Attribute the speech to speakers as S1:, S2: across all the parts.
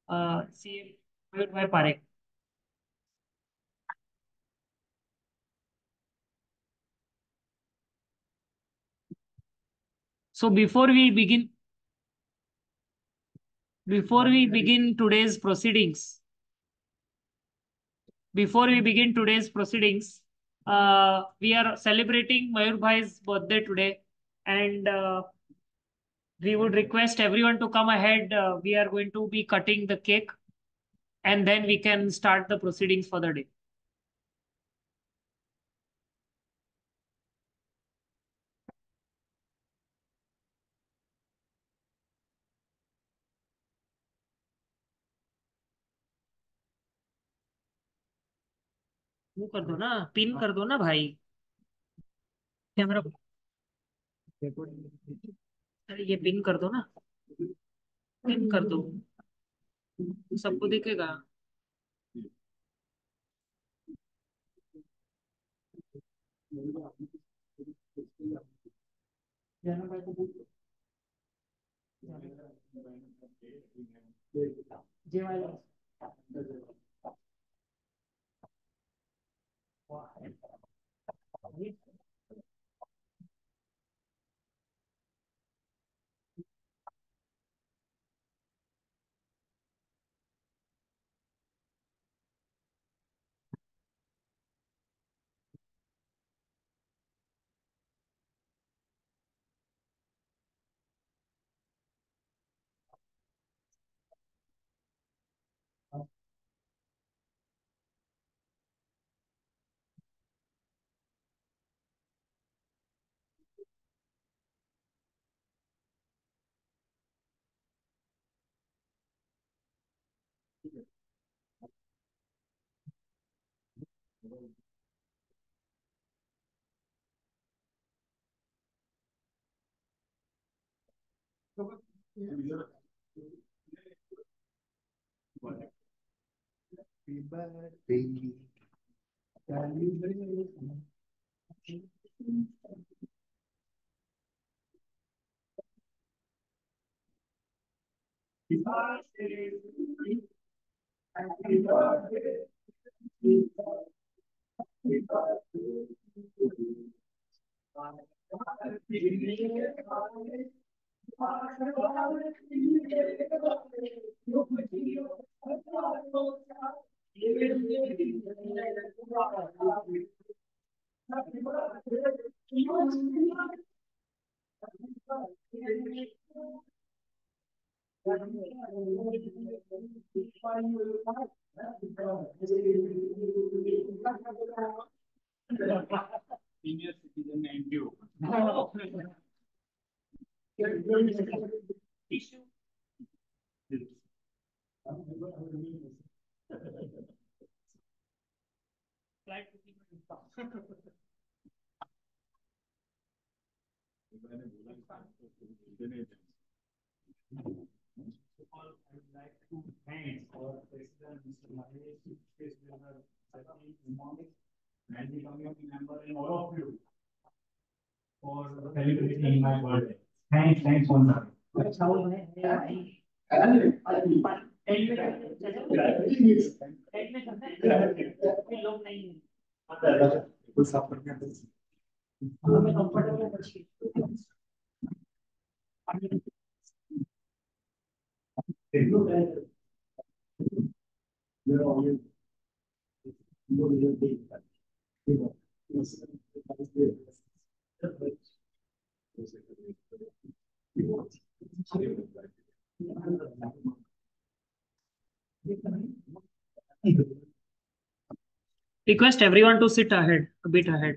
S1: CM Mayurbhai Parekh. So before we begin today's proceedings, we are celebrating Mayurbhai's birthday today, and we would request everyone to come ahead. We are going to be cutting the cake, and then we can start the proceedings for the day. वो कर दो ना, pin कर दो ना भाई, camera. अरे ये पिन कर दो ना, पिन कर दो, सबको दिखेगा। जय माला। Senior citizen and you. Issue. All, I would like to thank our President, Mr. Mahesh, Space Builder, Sati, Umang, and the community member, and all of you for celebrating my birthday. Thanks once again. Request everyone to sit ahead, a bit ahead.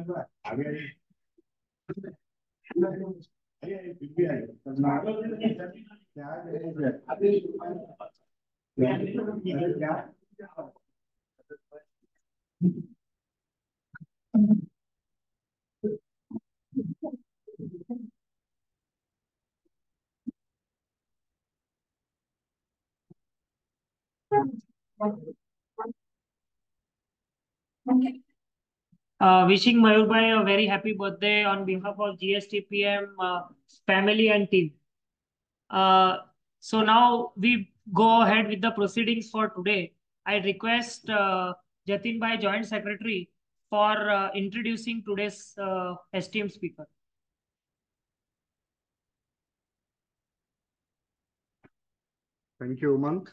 S1: Wishing Mayurbhai a very happy birthday on behalf of GSTPM family and team. So now we
S2: go ahead with the proceedings for today, I request Jatin Bhai, Joint Secretary, for introducing today's esteemed speaker.
S3: Thank you, Umang.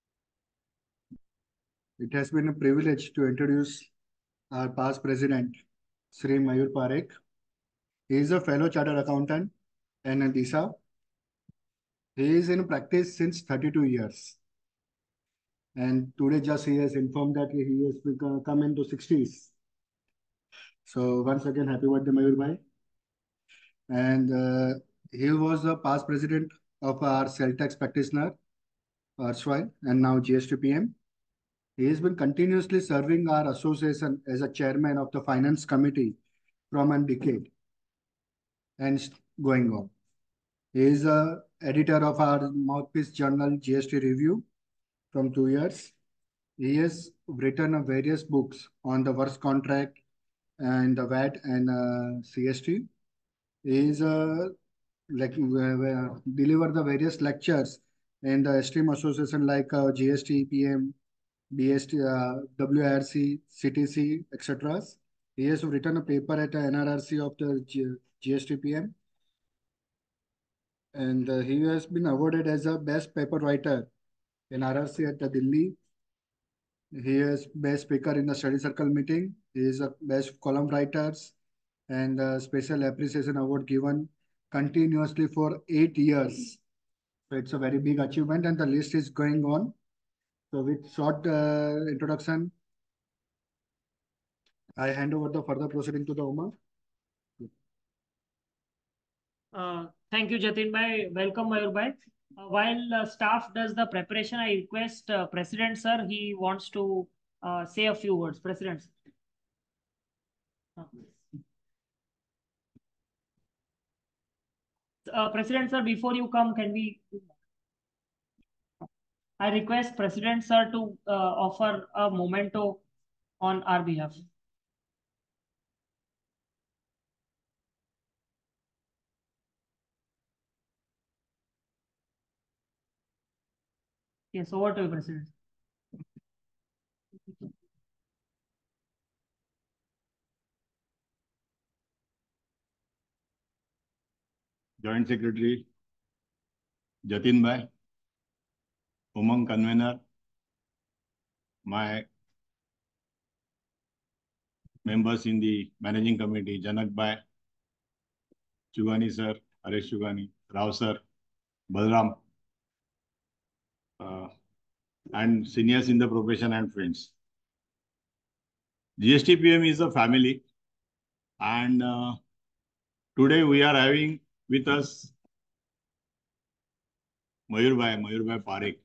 S3: It has been a privilege to introduce our past president, Sri Mayur Parekh. He is a fellow chartered accountant and a DISA. He is in practice since 32 years. And today just he has informed that he has come into 60s. So once again, happy birthday, Mayur Bhai. And he was a past president of our cell tax practitioner, erstwhile, and now GSTPM. He has been continuously serving our association as a chairman of the finance committee from a decade and going on. He is a editor of our mouthpiece journal GST Review from 2 years. He has written various books on the works contract and the VAT and CST. He is deliver the various lectures in the esteemed association like GST, PM, BST, WIRC, CTC, etc. He has written a paper at the NRRC of the GSTPM, and he has been awarded as a best paper writer in RRC at the Delhi. He is best speaker in the study circle meeting. He is a best column writers and special appreciation award given continuously for 8 years. So it's a very big achievement, and the list is going on. So with short introduction, I hand over the further proceeding to the Umang.
S2: Thank you, Jatin Bhai. Welcome, Mayur Bhai. While staff does the preparation, I request President Sir, he wants to say a few words. President Sir. President Sir, before you come, can we... I request President Sir to offer a memento on our behalf. Yes, over to you, President.
S4: Joint Secretary Jatin Bhai, Umang Convener, my members in the Managing Committee, Janak Bhai, Chugani Sir, Haresh Chugani, Rao Sir, Balram, and seniors in the profession and friends. GSTPM is a family, and today we are having with us Mayur Bhai Parekh.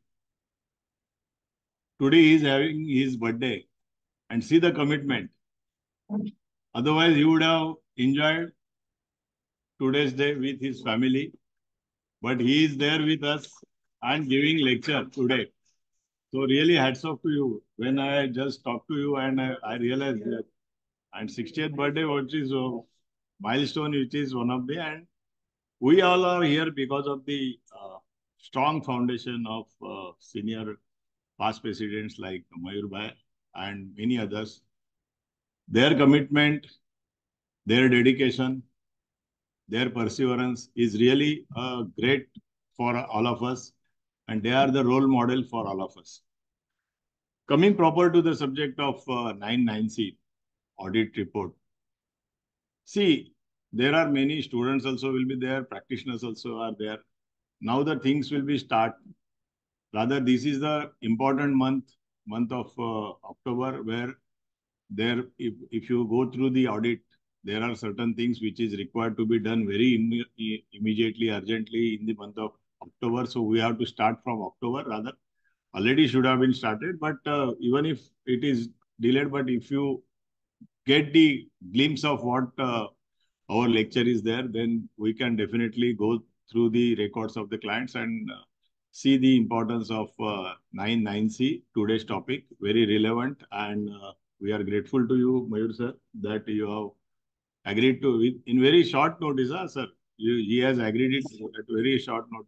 S4: Today he is having his birthday, and see the commitment. Otherwise, he would have enjoyed today's day with his family, but he is there with us and giving lecture today. So really hats off to you. When I just talked to you and I realized that, and 60th birthday, which is a milestone, which is one of the, and we all are here because of the strong foundation of senior past presidents like Mayur Bhai and many others. Their commitment, their dedication, their perseverance is really great for all of us, and they are the role model for all of us. Coming proper to the subject of 99C audit report. See, there are many students also will be there, practitioners also are there. Now the things will be start. Rather, this is the important month of October, where there, if you go through the audit, there are certain things which is required to be done very immediately, urgently in the month of October. So we have to start from October. Rather, already should have been started. But even if it is delayed, but if you get the glimpse of what our lecture is there, then we can definitely go through the records of the clients and see the importance of 99C, today's topic, very relevant. And we are grateful to you, Mayur sir, that you have agreed to, in very short notice, sir. He has agreed it at very short notice.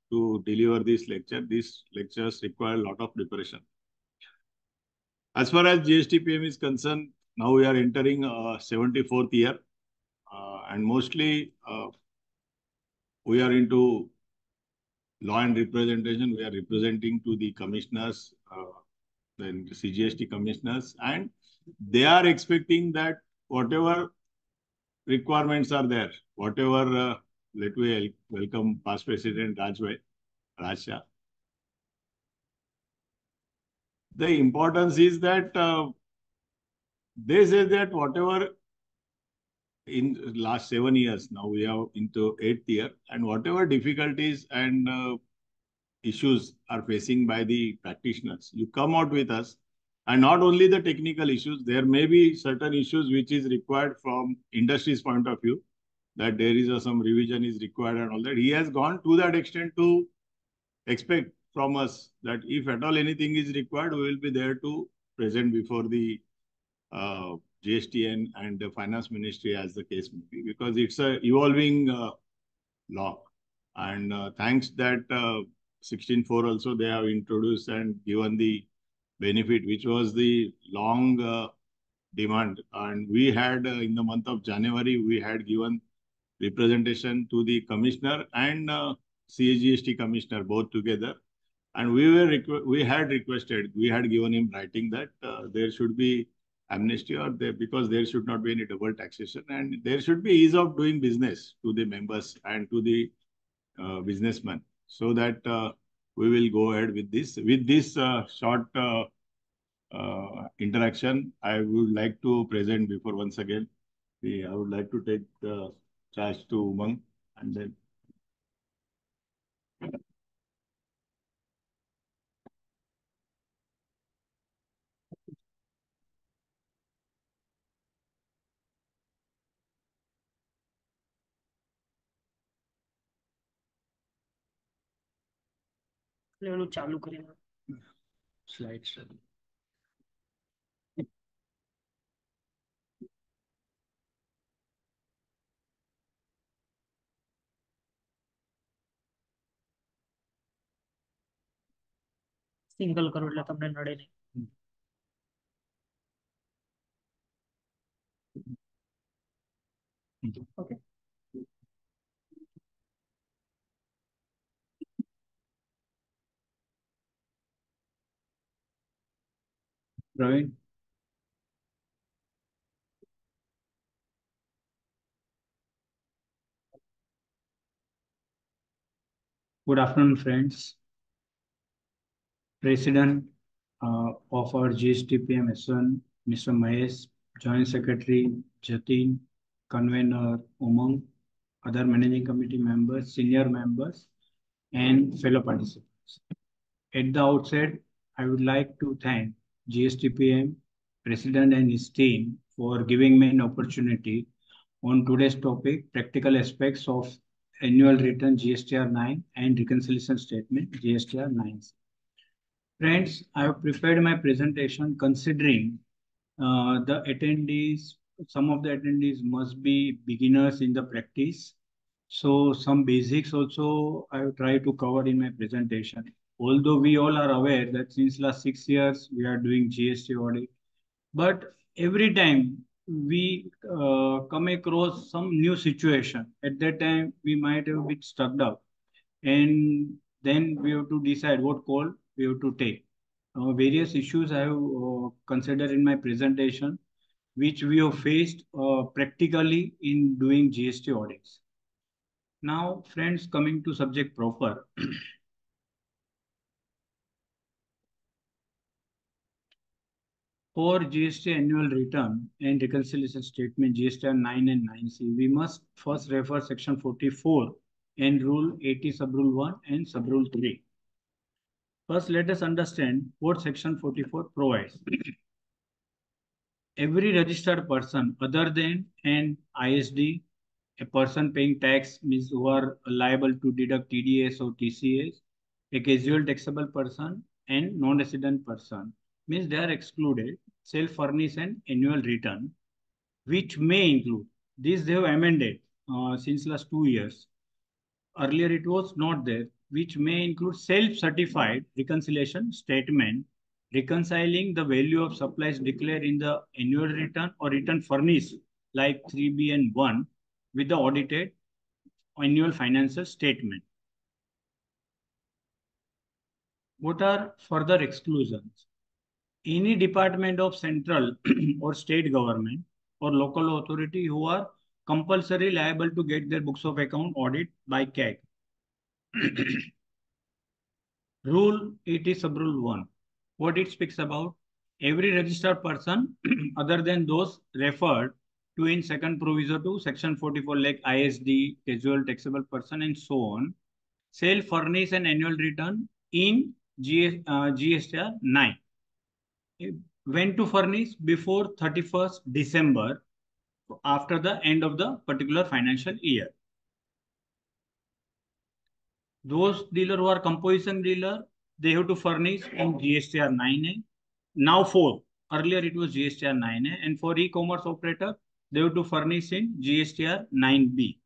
S4: to deliver this lecture. These lectures require a lot of preparation. As far as GSTPM is concerned, now we are entering 74th year, and mostly we are into law and representation. We are representing to the commissioners, then CGST commissioners, and they are expecting that whatever requirements are there, whatever, let me welcome past President Raj Shah. The importance is that they say that whatever in last 7 years, now we are into 8th year, and whatever difficulties and issues are facing by the practitioners, you come out with us. And not only the technical issues, there may be certain issues which is required from industry's point of view, that there is some revision is required and all that. He has gone to that extent to expect from us that if at all anything is required, we will be there to present before the GST and the Finance Ministry, as the case may be, because it's a evolving law. And thanks that 16.4 also they have introduced and given the benefit, which was the long demand. And we had in the month of January, we had given representation to the commissioner and CGST commissioner both together. And we had requested, we had given him writing that there should be amnesty or because there should not be any double taxation, and there should be ease of doing business to the members and to the businessmen, so that we will go ahead with this. With this short interaction, I would like to present before once again. I would like to take the charge to Umang, and then.
S2: ચાલુ કરી
S3: Slides.
S2: Single કરો એટલે તમને નડે નહીં. Okay.
S5: Praveen. Good afternoon, friends. President of our GSTPM S1, Mr. Mahesh, Joint Secretary Jatin, Convener Umang, other managing committee members, senior members, and fellow participants. At the outset, I would like to thank GSTPM President and his team for giving me an opportunity on today's topic, practical aspects of annual return GSTR 9 and reconciliation statement GSTR 9. Friends, I have prepared my presentation considering the attendees, some of the attendees must be beginners in the practice. So some basics also I have tried to cover in my presentation. Although we all are aware that since last 6 years we are doing GST audit, but every time we come across some new situation, at that time we might have been stuck up, and then we have to decide what call we have to take. Various issues I have considered in my presentation, which we have faced practically in doing GST audits. Now, friends, coming to subject proper. For GST annual return and reconciliation statement GSTR 9 and 9C, we must first refer section 44 and rule 80 subrule 1 and subrule 3. First, let us understand what section 44 provides. Every registered person other than an ISD, a person paying tax, means who are liable to deduct TDS or TCS, a casual taxable person and non-resident person, means they are excluded, self-furnish an annual return, which may include, this they have amended since last 2 years. Earlier it was not there. which may include self-certified reconciliation statement reconciling the value of supplies declared in the annual return or return furnished like 3B and 1 with the audited annual financial statement. What are further exclusions? Any department of central or state government or local authority who are compulsory liable to get their books of account audit by CAG. Rule 80 sub rule 1. What it speaks about? Every registered person other than those referred to in second proviso to section 44 like ISD, casual taxable person and so on shall furnish an annual return in GSTR 9. When to furnish? Before 31st December after the end of the particular financial year. Those dealer who are composition dealer, they have to furnish in GSTR 9A. Now 4. Earlier it was GSTR 9A. And for e-commerce operator, they have to furnish in GSTR 9B.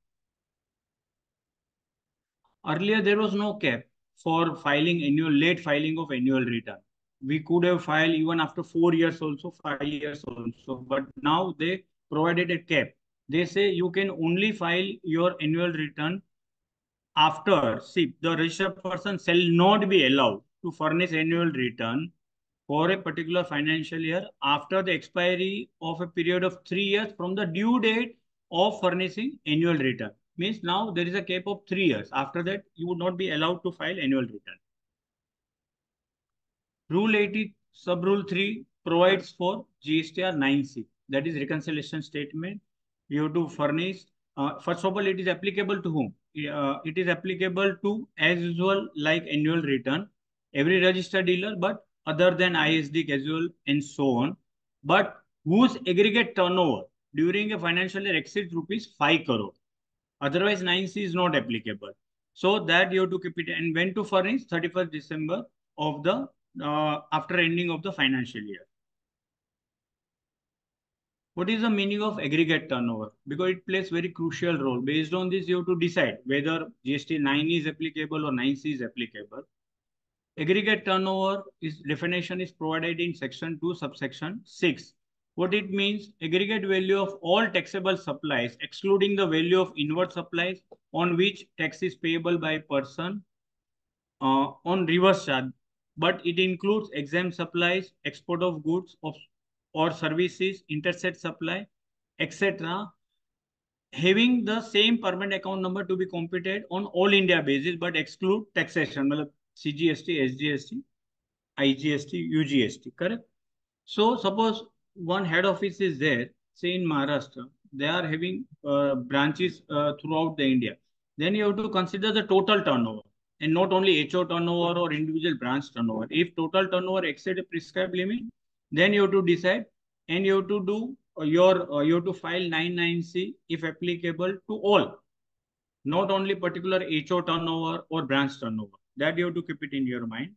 S5: Earlier there was no cap for filing late filing of annual return. We could have filed even after 4 years also, 5 years also. But now they provided a cap. They say you can only file your annual return after, see, the registered person shall not be allowed to furnish annual return for a particular financial year after the expiry of a period of 3 years from the due date of furnishing annual return. Means now there is a cap of 3 years. After that, you would not be allowed to file annual return. Rule 80 sub rule 3 provides for GSTR 9C, that is reconciliation statement. You have to furnish. First of all, it is applicable to whom? It is applicable to, as usual, like annual return, every registered dealer, but other than ISD, casual, and so on, but whose aggregate turnover during a financial year exceeds rupees 5 crore. Otherwise, 9C is not applicable. So that you have to keep it. And when to furnish? 31st December of the after ending of the financial year. What is the meaning of aggregate turnover? Because it plays very crucial role. Based on this, you have to decide whether GST 9 is applicable or 9C is applicable. Aggregate turnover definition is provided in section 2, subsection 6. What it means? Aggregate value of all taxable supplies, excluding the value of inward supplies on which tax is payable by person on reverse charge, but it includes exempt supplies, export of goods or services, interstate supply, etc., having the same permanent account number to be computed on all India basis, but exclude taxation, CGST, SGST, IGST, UGST, correct? So suppose one head office is there, say in Maharashtra, they are having branches throughout the India. Then you have to consider the total turnover and not only HO turnover or individual branch turnover. If total turnover exceeds a prescribed limit, then you have to decide and you have to do you have to file 99C if applicable to all, not only particular HO turnover or branch turnover. That you have to keep it in your mind.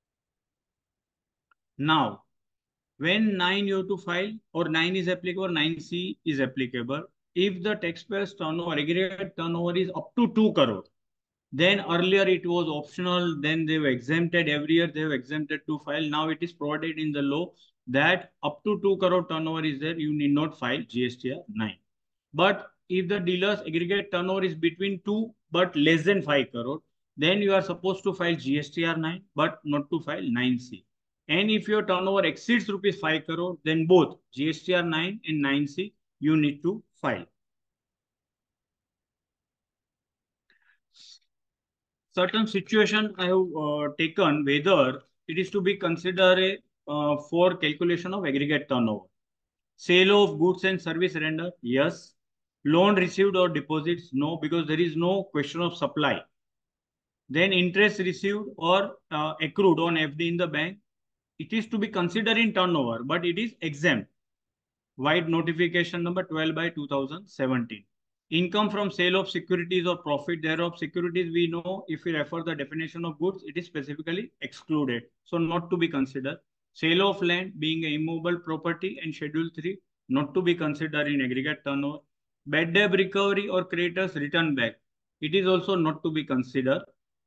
S5: Now, when 9 you have to file or 9 is applicable, 9C is applicable. If the taxpayer's turnover, aggregate turnover is up to 2 crore, then earlier it was optional, then they were exempted every year, they were exempted to file. Now it is provided in the law that up to 2 crore turnover is there, you need not file GSTR 9. But if the dealer's aggregate turnover is between 2 but less than 5 crore, then you are supposed to file GSTR 9 but not to file 9C. And if your turnover exceeds rupees 5 crore, then both GSTR 9 and 9C you need to file. Certain situation I have taken whether it is to be considered for calculation of aggregate turnover. Sale of goods and service render, yes. Loan received or deposits, no, because there is no question of supply. Then interest received or accrued on FD in the bank, it is to be considered in turnover, but it is exempt. White notification number 12/2017. Income from sale of securities or profit thereof. Securities, we know if we refer the definition of goods, it is specifically excluded. So not to be considered. Sale of land being an immovable property and Schedule 3, not to be considered in aggregate turnover. Bad debt recovery or creditors return back. It is also not to be considered.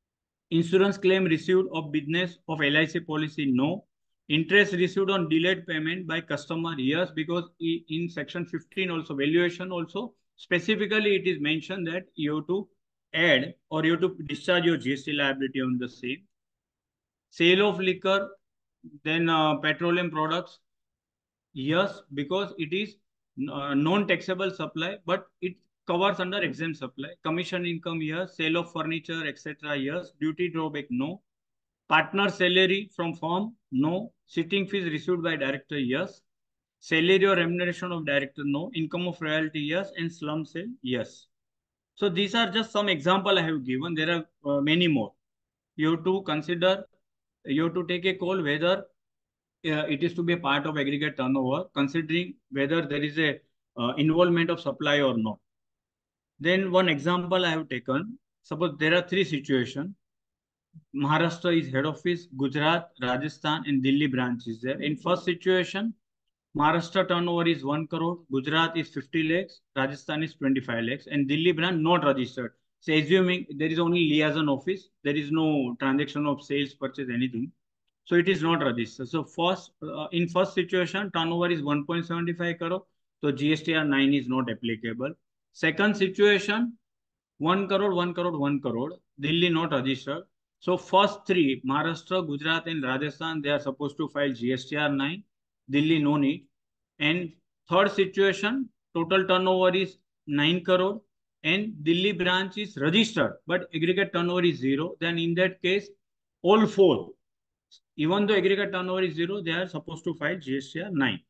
S5: Insurance claim received of business of LIC policy, no. Interest received on delayed payment by customer, yes, because in section 15 also, valuation also, specifically it is mentioned that you have to add or you have to discharge your GST liability on the same. Sale of liquor, then petroleum products, yes, because it is non-taxable supply, but it covers under exempt supply. Commission income, yes. Sale of furniture, etc., yes. Duty drawback, no. Partner salary from firm, no. Sitting fees received by director, yes. Salary or remuneration of director, no. Income of royalty, yes. And slum sale, yes. So these are just some example I have given. There are many more. You have to consider, you have to take a call whether it is to be a part of aggregate turnover, considering whether there is a involvement of supply or not. Then one example I have taken, suppose there are three situations. Maharashtra is head office, Gujarat, Rajasthan, and Delhi branch is there. In first situation, Maharashtra turnover is 1 crore, Gujarat is 50 lakhs, Rajasthan is 25 lakhs, and Delhi branch not registered. So assuming there is only liaison office, there is no transaction of sales, purchase, anything. So it is not registered. So first, in first situation, turnover is 1.75 crore. So GSTR 9 is not applicable. Second situation, 1 crore, 1 crore, 1 crore. Delhi not registered. So first three, Maharashtra, Gujarat, and Rajasthan, they are supposed to file GSTR 9. Delhi no need. And third situation, total turnover is 9 crore. And Delhi branch is registered, but aggregate turnover is 0. Then in that case, all four, even though aggregate turnover is 0, they are supposed to file GSTR 9.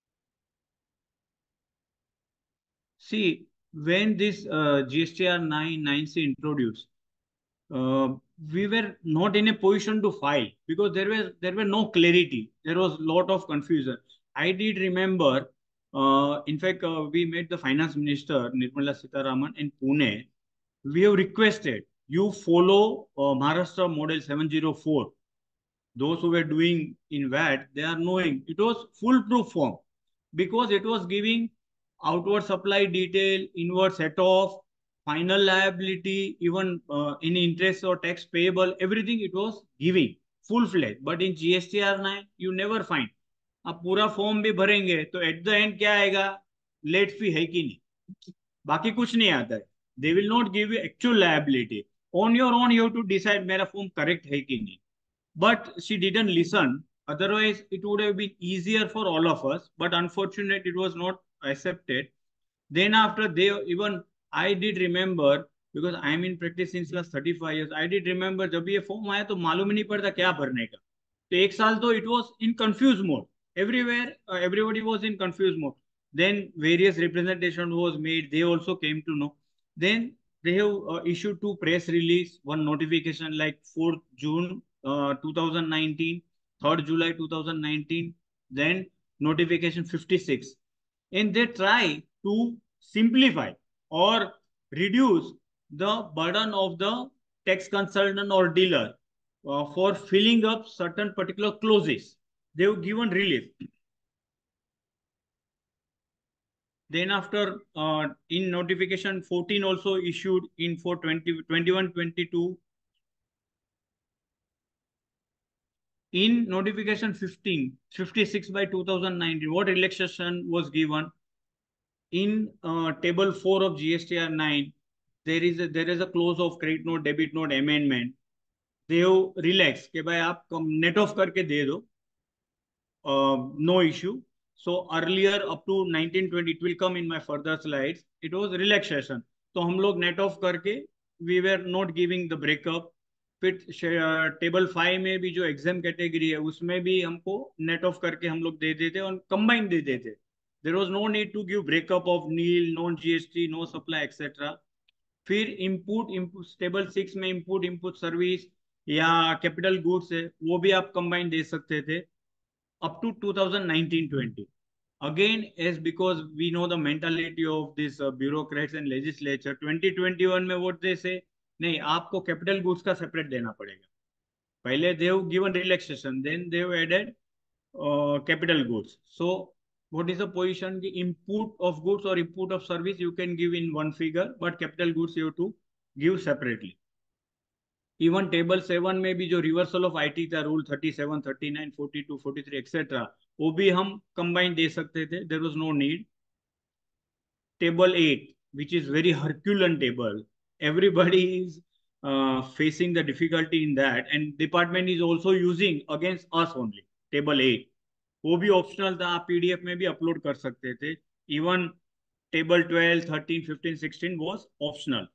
S5: See, when this GSTR 9C introduced, we were not in a position to file because there were no clarity. There was a lot of confusion. I did remember, in fact, we met the finance minister, Nirmala Sitharaman, in Pune. We have requested you follow Maharashtra model 704. Those who were doing in VAT, they are knowing it was foolproof form because it was giving outward supply detail, inward set off, final liability, even any interest or tax payable, everything it was giving full-fledged. But in GSTR 9, you never find. आप पूरा form भी भरेंगे तो eight the and क्या आएगा, late fee है कि नहीं, बाकी कुछ नहीं आता है. They will not give you actual liability. On your own you have to decide मेरा फॉर्म करेक्ट है कि नहीं. But she didn't listen. Otherwise, it would have been easier for all of us. But unfortunately, it was not accepted. Then after they even, I did remember, because I am in practice since last 35 years, I did remember जब ये form आया तो मालूम नहीं पड़ता क्या भरने का. तो एक साल तो it was in confused mode. Everywhere, everybody was in confused mode. Then various representation was made. They also came to know. Then they have issued two press release, one notification like 4th June 2019, 3rd July 2019, then notification 56. And they try to simplify or reduce the burden of the tax consultant or dealer for filling up certain particular clauses. They have given relief. Then after in notification 14 also issued in for 21-22. In notification 56 by 2019, what relaxation was given? In table 4 of GSTR 9, there is a clause of credit note, debit note amendment. They have relaxed कि भाई आप net off करके दे दो, no issue. So earlier up to 1920, it will come in my further slides. It was relaxation. तो हम लोग net off करके we were not giving the breakup. फिर टेबल 5 में भी जो एग्जाम कैटेगरी है उसमें भी हमको नेट ऑफ करके हम लोग दे देते और कंबाइन दे देते. There was no need to give breakup of nil, non GST, no supply etcetera. फिर इनपुट टेबल 6 में इनपुट सर्विस या कैपिटल गुड्स है वो भी आप कंबाइन दे सकते थे up to 2019-20. Again, as because we know the mentality of this bureaucrats and legislature, 2021 में what they say, नहीं आपको कैपिटल गुड्स का सेपरेट देना पड़ेगा. पहले they have given relaxation, then they have added capital goods. So what is the position? The input of goods or input of service you can give in one figure, but capital goods you have to give separately. Even table 7 में भी जो reversal of IT था, rule 37, 39, 42, 43 etcetera, वो भी हम combine दे सकते थे. There was no need. Table 8, which is very Herculean table. Everybody is facing the difficulty in that, and department is also using against us only. Table 8. वो भी optional था, आप पीडीएफ में भी अपलोड कर सकते थे. Even table 12, 13, 15, 16 was optional.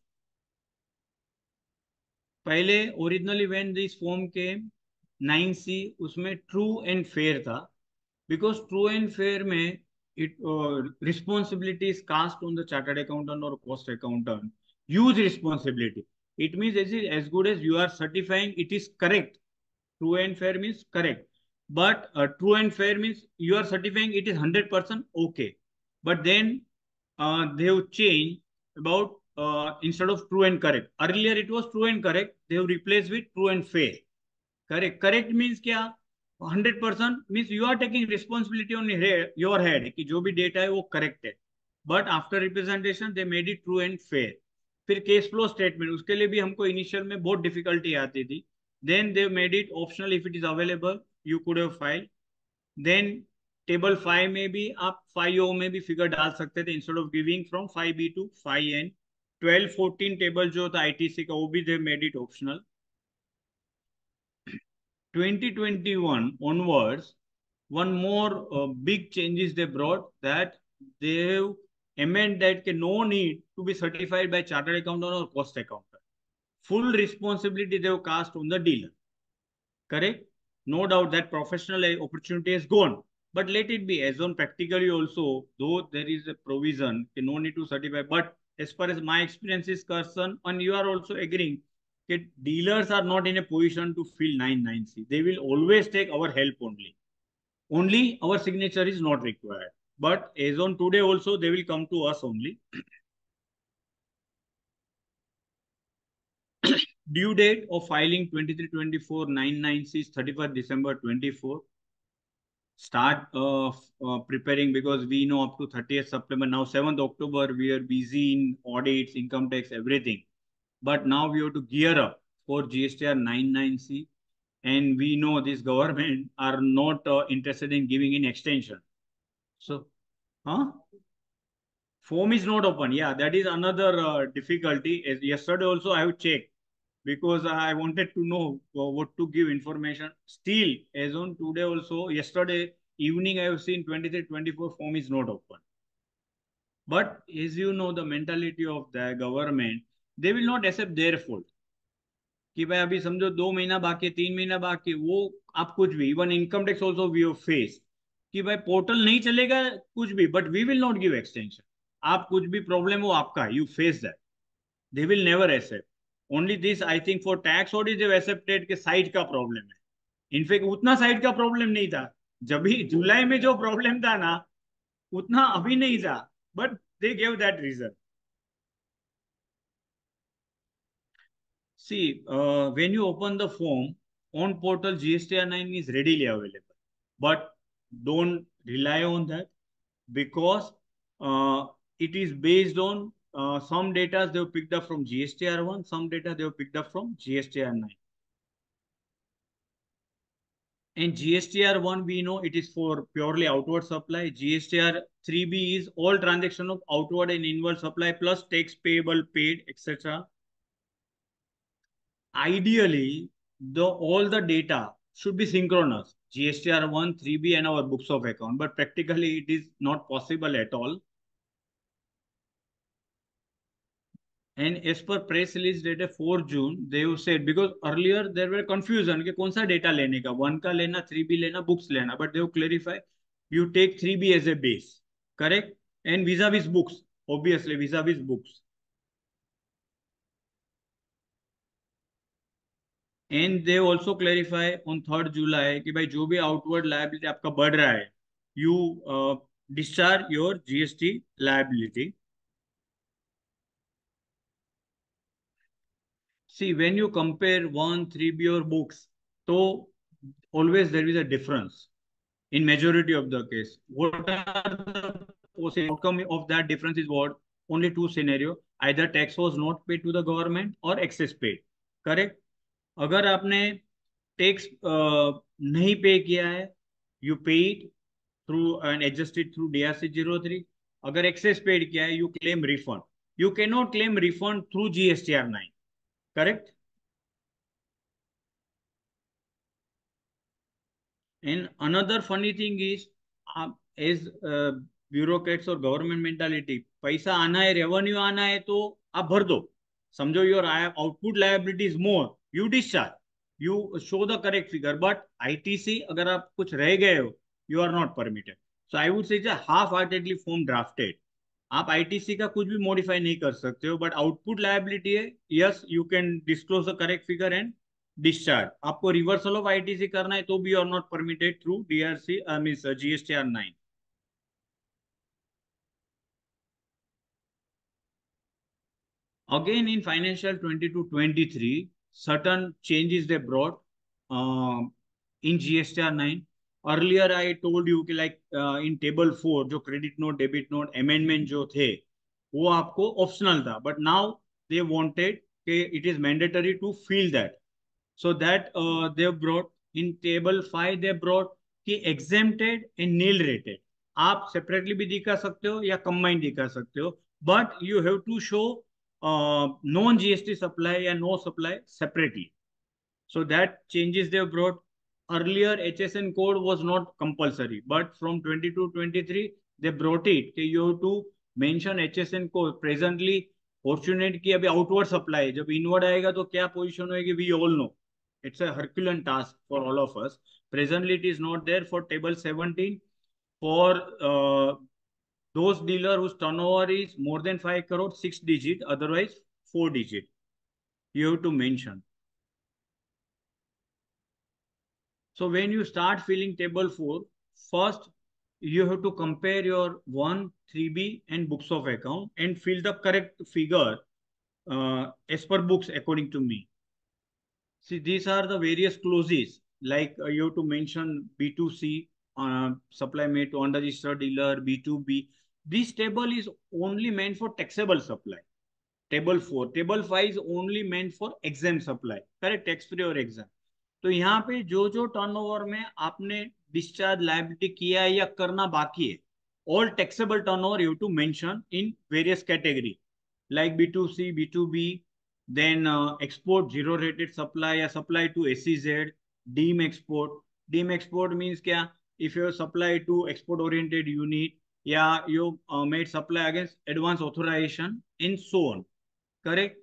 S5: पहले ओरिजिनली व्हेन दिस फॉर्म के 9C, उसमें ट्रू एंड फेयर था. बिकॉज ट्रू एंड फेयर में it responsibility is cast on the chartered accountant or cost accountant. Huge responsibility. It means as good as you are certifying it is correct. True and fair means correct, but true and fair means you are certifying it is 100% okay. But then they have changed about instead of true and correct. Earlier it was true and correct. They have replaced with true and fair. Correct. Correct means क्या? 100% means you are taking responsibility on your head कि जो भी data है वो correct है. But after representation they made it true and fair. फिर cash flow statement, उसके लिए भी हमको इनिशियल में बहुत डिफिकल्टी आती थी. Then they made it optional. If it is available you could have file. देन टेबल 5 में भी आप 5O में भी फिगर डाल सकते थे instead of giving from 5B to 5N. 12, 14 table जो था आईटीसी का वो भी they made it optional. 2021 onwards, one more big changes they brought, that they have amended that no need to be certified by chartered accountant or cost accountant. Full responsibility they have cast on the dealer. Correct? No doubt that professional opportunity is gone. But let it be as on practically also, though there is a provision, no need to certify. But as far as my experience is concerned, and you are also agreeing, that dealers are not in a position to fill 99C. They will always take our help only. Only our signature is not required. But as on today also, they will come to us only. Due date of filing 23-24 99C is 31st December 24. Start preparing, because we know up to 30th September. Now 7th October, we are busy in audits, income tax, everything. But now we have to gear up for GSTR 99C. And we know this government are not interested in giving in extension. So, form is not open. Yeah, that is another difficulty. As yesterday also I have checked, because I wanted to know what to give information. Still, as on today also, yesterday evening I have seen 23-24 form is not open. But as you know, the mentality of the government, they will not accept their fault. कि भाई अभी समझो 2 महीना बाकी, 3 महीना बाकी, वो आप कुछ भी, even income tax also we have face कि भाई पोर्टल नहीं चलेगा कुछ भी, but we will not give extension. आप कुछ भी प्रॉब्लम हो आपका, you face that. They will never accept. Only this I think for tax audit they accepted के साइट का प्रॉब्लम है. इनफैक्ट उतना साइट का प्रॉब्लम नहीं था. जब भी जुलाई में जो प्रॉब्लम था ना, उतना अभी नहीं था, but they gave that reason. See, when you open the form on portal, GSTR 9 is readily available, but don't rely on that, because it is based on some data they have picked up from GSTR 1, some data they have picked up from GSTR 9. And GSTR 1, we know it is for purely outward supply. GSTR 3B is all transaction of outward and inward supply plus tax payable, paid, etc. Ideally, all the data should be synchronous. GSTR 1, 3B and our books of account, but practically it is not possible at all. And as per press release data 4 June, they have said, because earlier there were confusion कि कौन सा data लेने का, 1 का लेना, 3B लेना, books लेना, but they have clarified, you take 3B as a base, correct? And vis-a-vis books, obviously vis-a-vis books. And they also clarify on 3rd July कि भाई जो भी outward liability आपका बढ़ रहा है, you discharge your GST liability. See, when you compare 1, 3B or books, so always there is a difference in majority of the case. What are the possible outcome of that difference is what? Only two scenarios. Either tax was not paid to the government or excess paid. Correct? अगर आपने tax नहीं पे किया है, you pay it through and adjusted through DRC 03. अगर excess paid किया है, you claim refund. You can not claim refund through GSTR 9. Correct? And another funny thing is, as bureaucrats और गवर्नमेंट मेंटालिटी, पैसा आना है, रेवेन्यू आना है तो आप भर दो. समझो your output liability is more, you discharge, you show the correct figure. But ITC अगर आप कुछ रह गए हो, you are not permitted. So I would say half heartedly form drafted. आप ITC का कुछ भी मॉडिफाई नहीं कर सकते हो, बट आउटपुट लायबिलिटी है, yes you can disclose the correct figure and discharge. आपको रिवर्सल ऑफ ITC करना है तो भी are not permitted through DRC means GSTR 9. Again in financial 22-23, certain changes they brought in GSTR 9. Earlier I told you कि like in table 4 जो credit note, debit note, amendment जो थे वो आपको optional था, but now they wanted कि it is mandatory to fill that. So that they brought in table 5 they brought कि exempted and nil rated. आप separately भी दिखा सकते हो या combined दिखा सकते हो, but you have to show non-GST supply या no supply separately. So that changes they brought. Earlier HSN code was not compulsory, but from 22-23 they brought it. You have to mention HSN code. Presently fortunate कि अभी outward supply है, जब inward आएगा तो क्या position होएगी, we all know. It's a Herculean task for all of us. Presently it is not there for table 17 for those dealer whose turnover is more than 5 crore, 6 digit, otherwise 4 digit. You have to mention. So when you start filling table 4, first you have to compare your 1, 3B and books of account and fill the correct figure as per books according to me. See, these are the various clauses, like you have to mention B2C, supply made to unregistered dealer, B2B. This table is only meant for taxable supply. Table 4. Table 5 is only meant for exempt supply. Correct? Tax free और exempt. तो यहाँ पे जो जो turnover में आपने discharge liability किया है या करना बाकी है, all taxable turnover you have to mention in various category like B2C, B2B, then export zero rated supply या supply to SEZ, deem export. Deem export means क्या? If you supply to export oriented unit या you made supply against advance authorization and so on. Correct?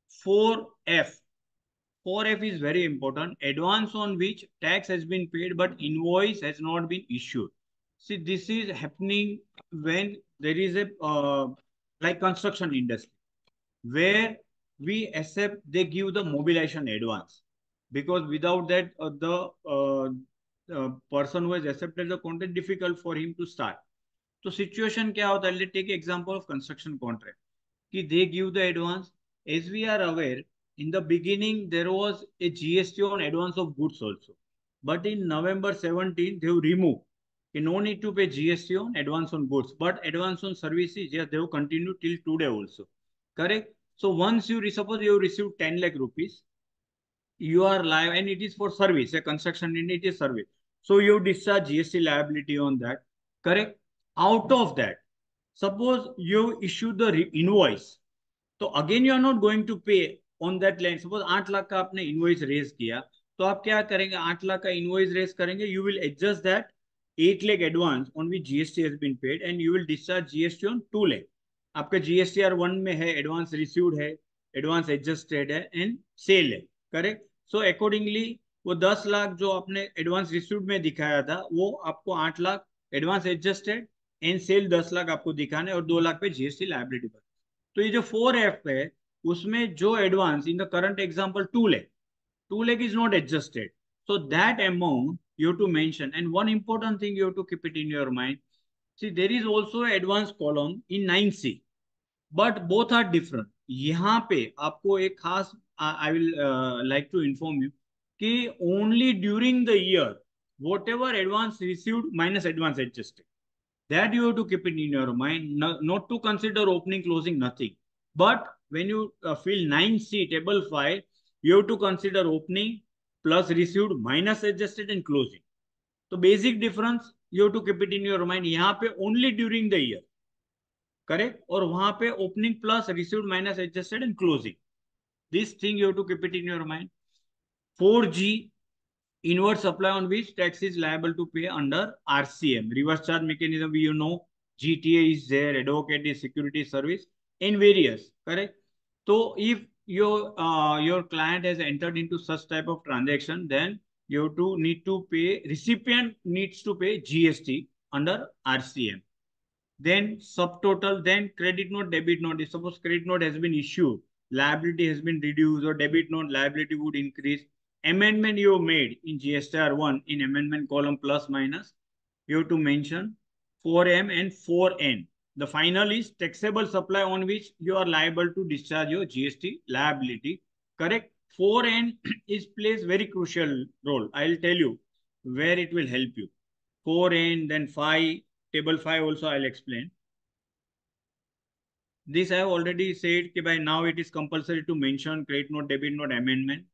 S5: 4F. 4F is very important. Advance on which tax has been paid but invoice has not been issued. See, this is happening when there is a like construction industry where we accept they give the mobilization advance, because without that the person who has accepted the contract, difficult for him to start. So situation क्या होता है? Let's take example of construction contract कि they give the advance. As we are aware, in the beginning there was a GST on advance of goods also, but in November 17 they have removed. No need to pay GST on advance on goods, but advance on services, yes, they have continued till today also. Correct? So once you suppose you received 10 lakh rupees, you are live and it is for service, a construction unit is service. So you discharge GST liability on that. Correct? Out of that, suppose you issue the invoice. So again, you are not going to pay on that line. Suppose 8 lakh का आपने invoice raise किया, तो आप क्या करेंगे? 8 लाख का invoice raise करेंगे. You will adjust that 8 lakh advance on which GST has been paid and you will discharge GST on 2 lakh. आपका GSTR 1 में है, advance received है, advance adjusted है and sale है. Correct? So accordingly, वो 10 लाख जो आपने advance received में दिखाया था, वो आपको 8 lakh advance adjusted and sale 10 lakh आपको दिखाना है और 2 लाख पे GST liability पर. तो ये जो 4F है उसमें जो advance in the current example 2 lakh is not adjusted, so that amount you have to mention. And one important thing you have to keep it in your mind, see there is also an advance column in 9C, but both are different. यहाँ पे आपको एक खास I will like to inform you कि only during the year whatever advance received minus advance adjusted, that you have to keep it in your mind, not to consider opening, closing, nothing. But when you fill 9C table 5, you have to consider opening plus received minus adjusted and closing. तो basic difference you have to keep it in your mind. यहाँ पे only during the year, correct, और वहां पे opening plus received minus adjusted and closing. This thing you have to keep it in your mind. 4G, inward supply on which tax is liable to pay under RCM, reverse charge mechanism. You know, GTA is there, advocate is security service, and various, correct. So if your client has entered into such type of transaction, then you have to need to pay, recipient needs to pay GST under RCM. Then subtotal, then credit note, debit note. If suppose credit note has been issued, liability has been reduced, or debit note liability would increase. Amendment you made in GSTR1 in amendment column plus minus, you have to mention 4M and 4N. The final is taxable supply on which you are liable to discharge your GST liability. Correct? 4N is plays very crucial role. I'll tell you where it will help you. 4N, then 5, table 5 also I'll explain. This I have already said कि by now it is compulsory to mention credit note, debit note amendment.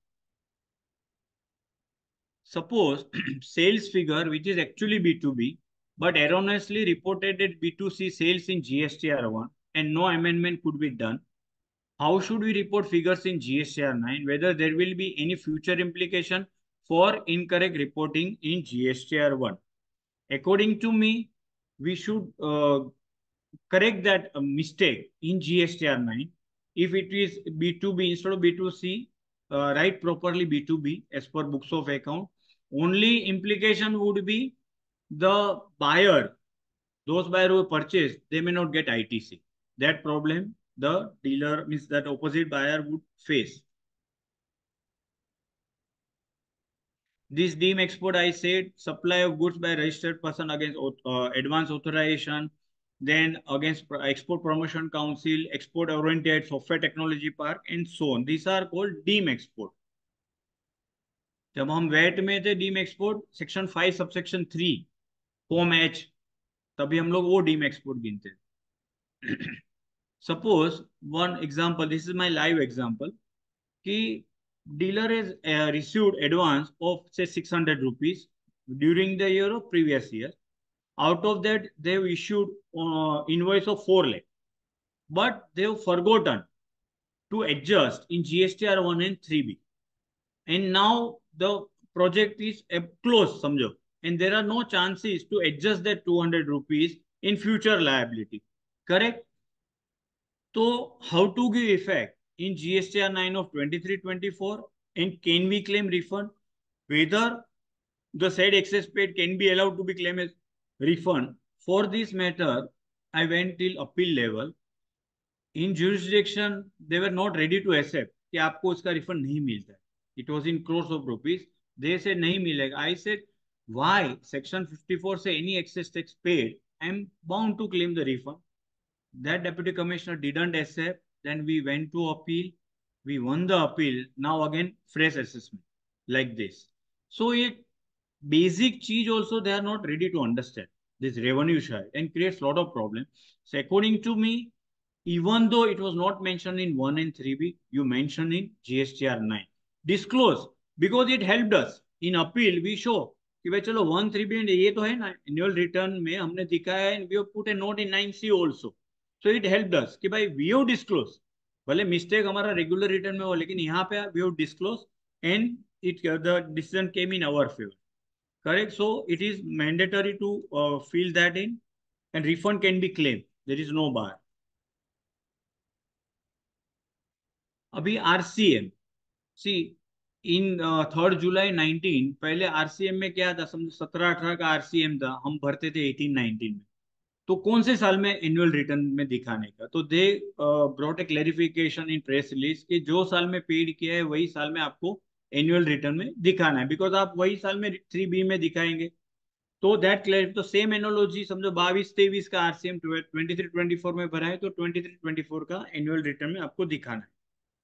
S5: Suppose sales figure which is actually B2B but erroneously reported at B2C sales in GSTR1 and no amendment could be done. How should we report figures in GSTR9? Whether there will be any future implication for incorrect reporting in GSTR1. According to me, we should correct that mistake in GSTR9. If it is B2B instead of B2C, write properly B2B as per books of account. Only implication would be the buyer, those buyer who purchased, they may not get ITC. That problem the dealer, means that opposite buyer, would face. This deem export, I said, supply of goods by registered person against advance authorization, then against Export Promotion Council, export oriented software technology park, and so on. These are called deem export. जब हम VAT में थे deem export section 5 subsection 3 form H, तभी हम लोग वो deem export गिनते हैं. Suppose one example, this is my live example, कि dealer is received advance of say 600 rupees during the year of previous year. Out of that, they have issued invoice of 4 lakh, but they have forgotten to adjust in GSTR1 and 3B. And now the project is closed, समझो, and there are no chances to adjust that 200 rupees in future liability. Correct? So how to give effect in GSTR9 of 23-24, and can we claim refund? Whether the said excess paid can be allowed to be claimed as refund. For this matter, I went till appeal level. In jurisdiction, they were not ready to accept कि आपको उसका refund नहीं मिलता है. It was in crores of rupees. They said नहीं मिलेगा. I said, why? Section 54 say any excess tax paid, I am bound to claim the refund. That deputy commissioner didn't accept. Then we went to appeal. We won the appeal. Now again, fresh assessment like this. So it basic cheese also they are not ready to understand this revenue share and creates a lot of problem. So according to me, even though it was not mentioned in 1 and 3B, you mentioned in GSTR9. Disclose because it helped us in appeal. We show कि भाई चलो 1, 3B and ये तो है ना annual return में हमने दिखाया है, and we have put a note in 9C also. So it helped us कि भाई we have disclose. भले mistake हमारा regular return में हो, लेकिन यहाँ पे we have disclose and it the decision came in our favor. Correct? So it is mandatory to fill that in, and refund can be claimed. There is no bar. अभी RCM, see in 3rd July 19, पहले RCM में क्या था, समझो 17-18 का RCM था, हम भरते थे 18-19 में. तो कौन से साल में एनुअल रिटर्न में दिखाने का, तो they brought a clarification in press release कि जो साल में पेड किया है वही साल में आपको एनुअल रिटर्न में दिखाना है, बिकॉज आप वही साल में 3B में दिखाएंगे. तो दैट क्लैरिफिकेशन, तो सेम एनोलॉजी समझो 22-23 का RCM 23-24 में भरा है, तो 23-24 का एनुअल रिटर्न में आपको दिखाना है.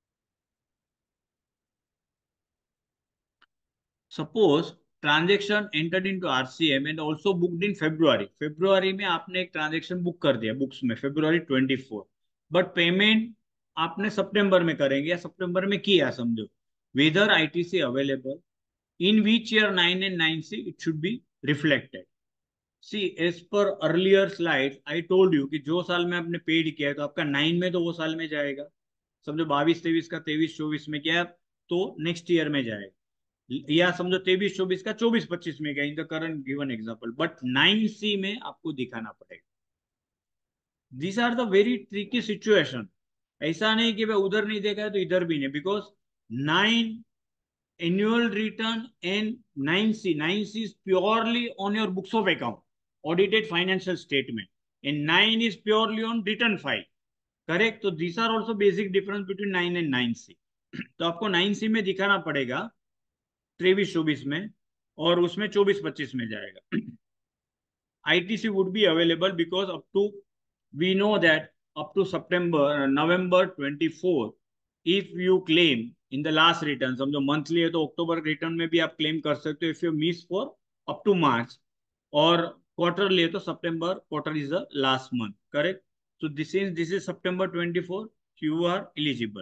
S5: Suppose transaction entered into RCM and also booked in फरवरी में आपने एक ट्रांजेक्शन बुक कर दिया बुक्स में February 24, बट पेमेंट आपने सितंबर में करेंगे या सितंबर में किया समझो, whether ITC available, in which year 9 and 9C it should be reflected. See, as per earlier slides, I told you कि जो साल में आपने पेड किया है तो आपका 9 में तो वो साल में जाएगा, समझो 22-23 का 23-24 में किया तो नेक्स्ट ईयर में जाएगा, या समझो 23-24 का 24-25 में गया in the current given example, but 9C में आपको दिखाना पड़ेगा. These are the very tricky situation. ऐसा नहीं कि भाई उधर नहीं देखा है तो इधर भी नहीं, because 9 annual return and 9C is purely on your books of account, audited financial statement, and 9 is purely on return file. Correct? So these are also basic difference between 9 and 9C. तो आपको 9C में दिखाना पड़ेगा 23-24 में, और उसमें 24-25 में जाएगा. ITC would be available because up to, we know that up to November 24, if you claim in the last return, समझो monthly है तो October return में भी आप claim कर सकते हो if you miss for up to March, और quarterly है तो September quarter is the last month. Correct? So this is September 24, you are eligible.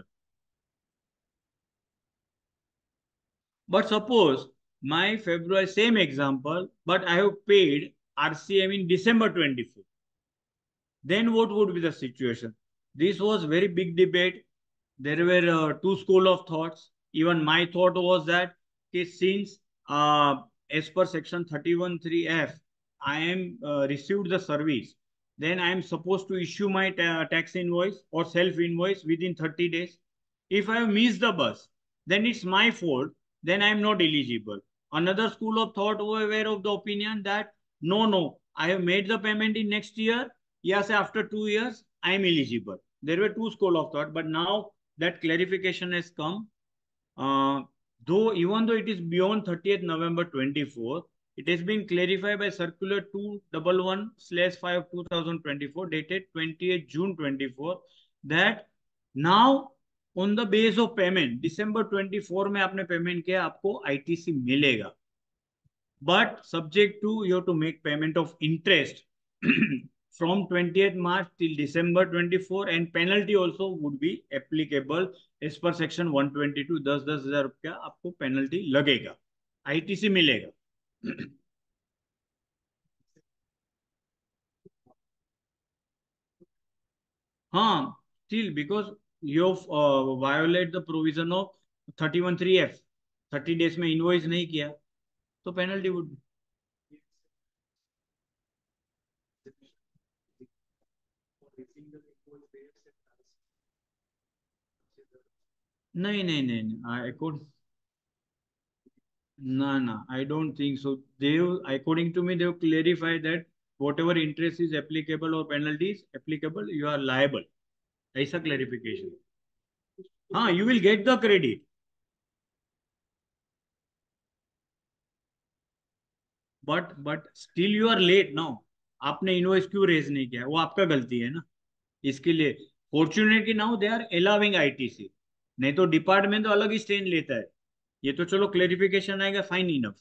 S5: But suppose my February, same example, but I have paid RCM in December 24. Then what would be the situation? This was very big debate. There were two school of thoughts. Even my thought was that since as per section 31(3)(f), I am received the service, then I am supposed to issue my tax invoice or self invoice within 30 days. If I have missed the bus, then it's my fault. Then I am not eligible. Another school of thought were of the opinion that no, I have made the payment in next year. Yes, after 2 years, I am eligible. There were two school of thought, but now that clarification has come. Even though it is beyond 30th November 24, it has been clarified by Circular 211/5/2024 dated 28th June 24 that now on the base of payment, December 24 में आपने payment किया, आपको ITC मिलेगा. But subject to you have to make payment of interest from 20th March till December 24, and penalty also would be applicable as per section 122. 10,000 रुपया आपको penalty लगेगा, ITC मिलेगा. हाँ, still because you violate the provision of 31(3)(f), 30 days में invoice नहीं किया तो penalty would be. नहीं, I don't think so. They, according to me, they have clarified that whatever interest is applicable or penalty is applicable, you are liable. ऐसा clarification. हाँ, you will get the credit. But still you are late now. आपने invoice क्यों raise नहीं किया, वो आपका गलती है ना. इसके लिए fortunately now they are allowing ITC, नहीं तो डिपार्टमेंट तो अलग ही स्टैंड लेता है. ये तो चलो क्लेरिफिकेशन आएगा, fine enough.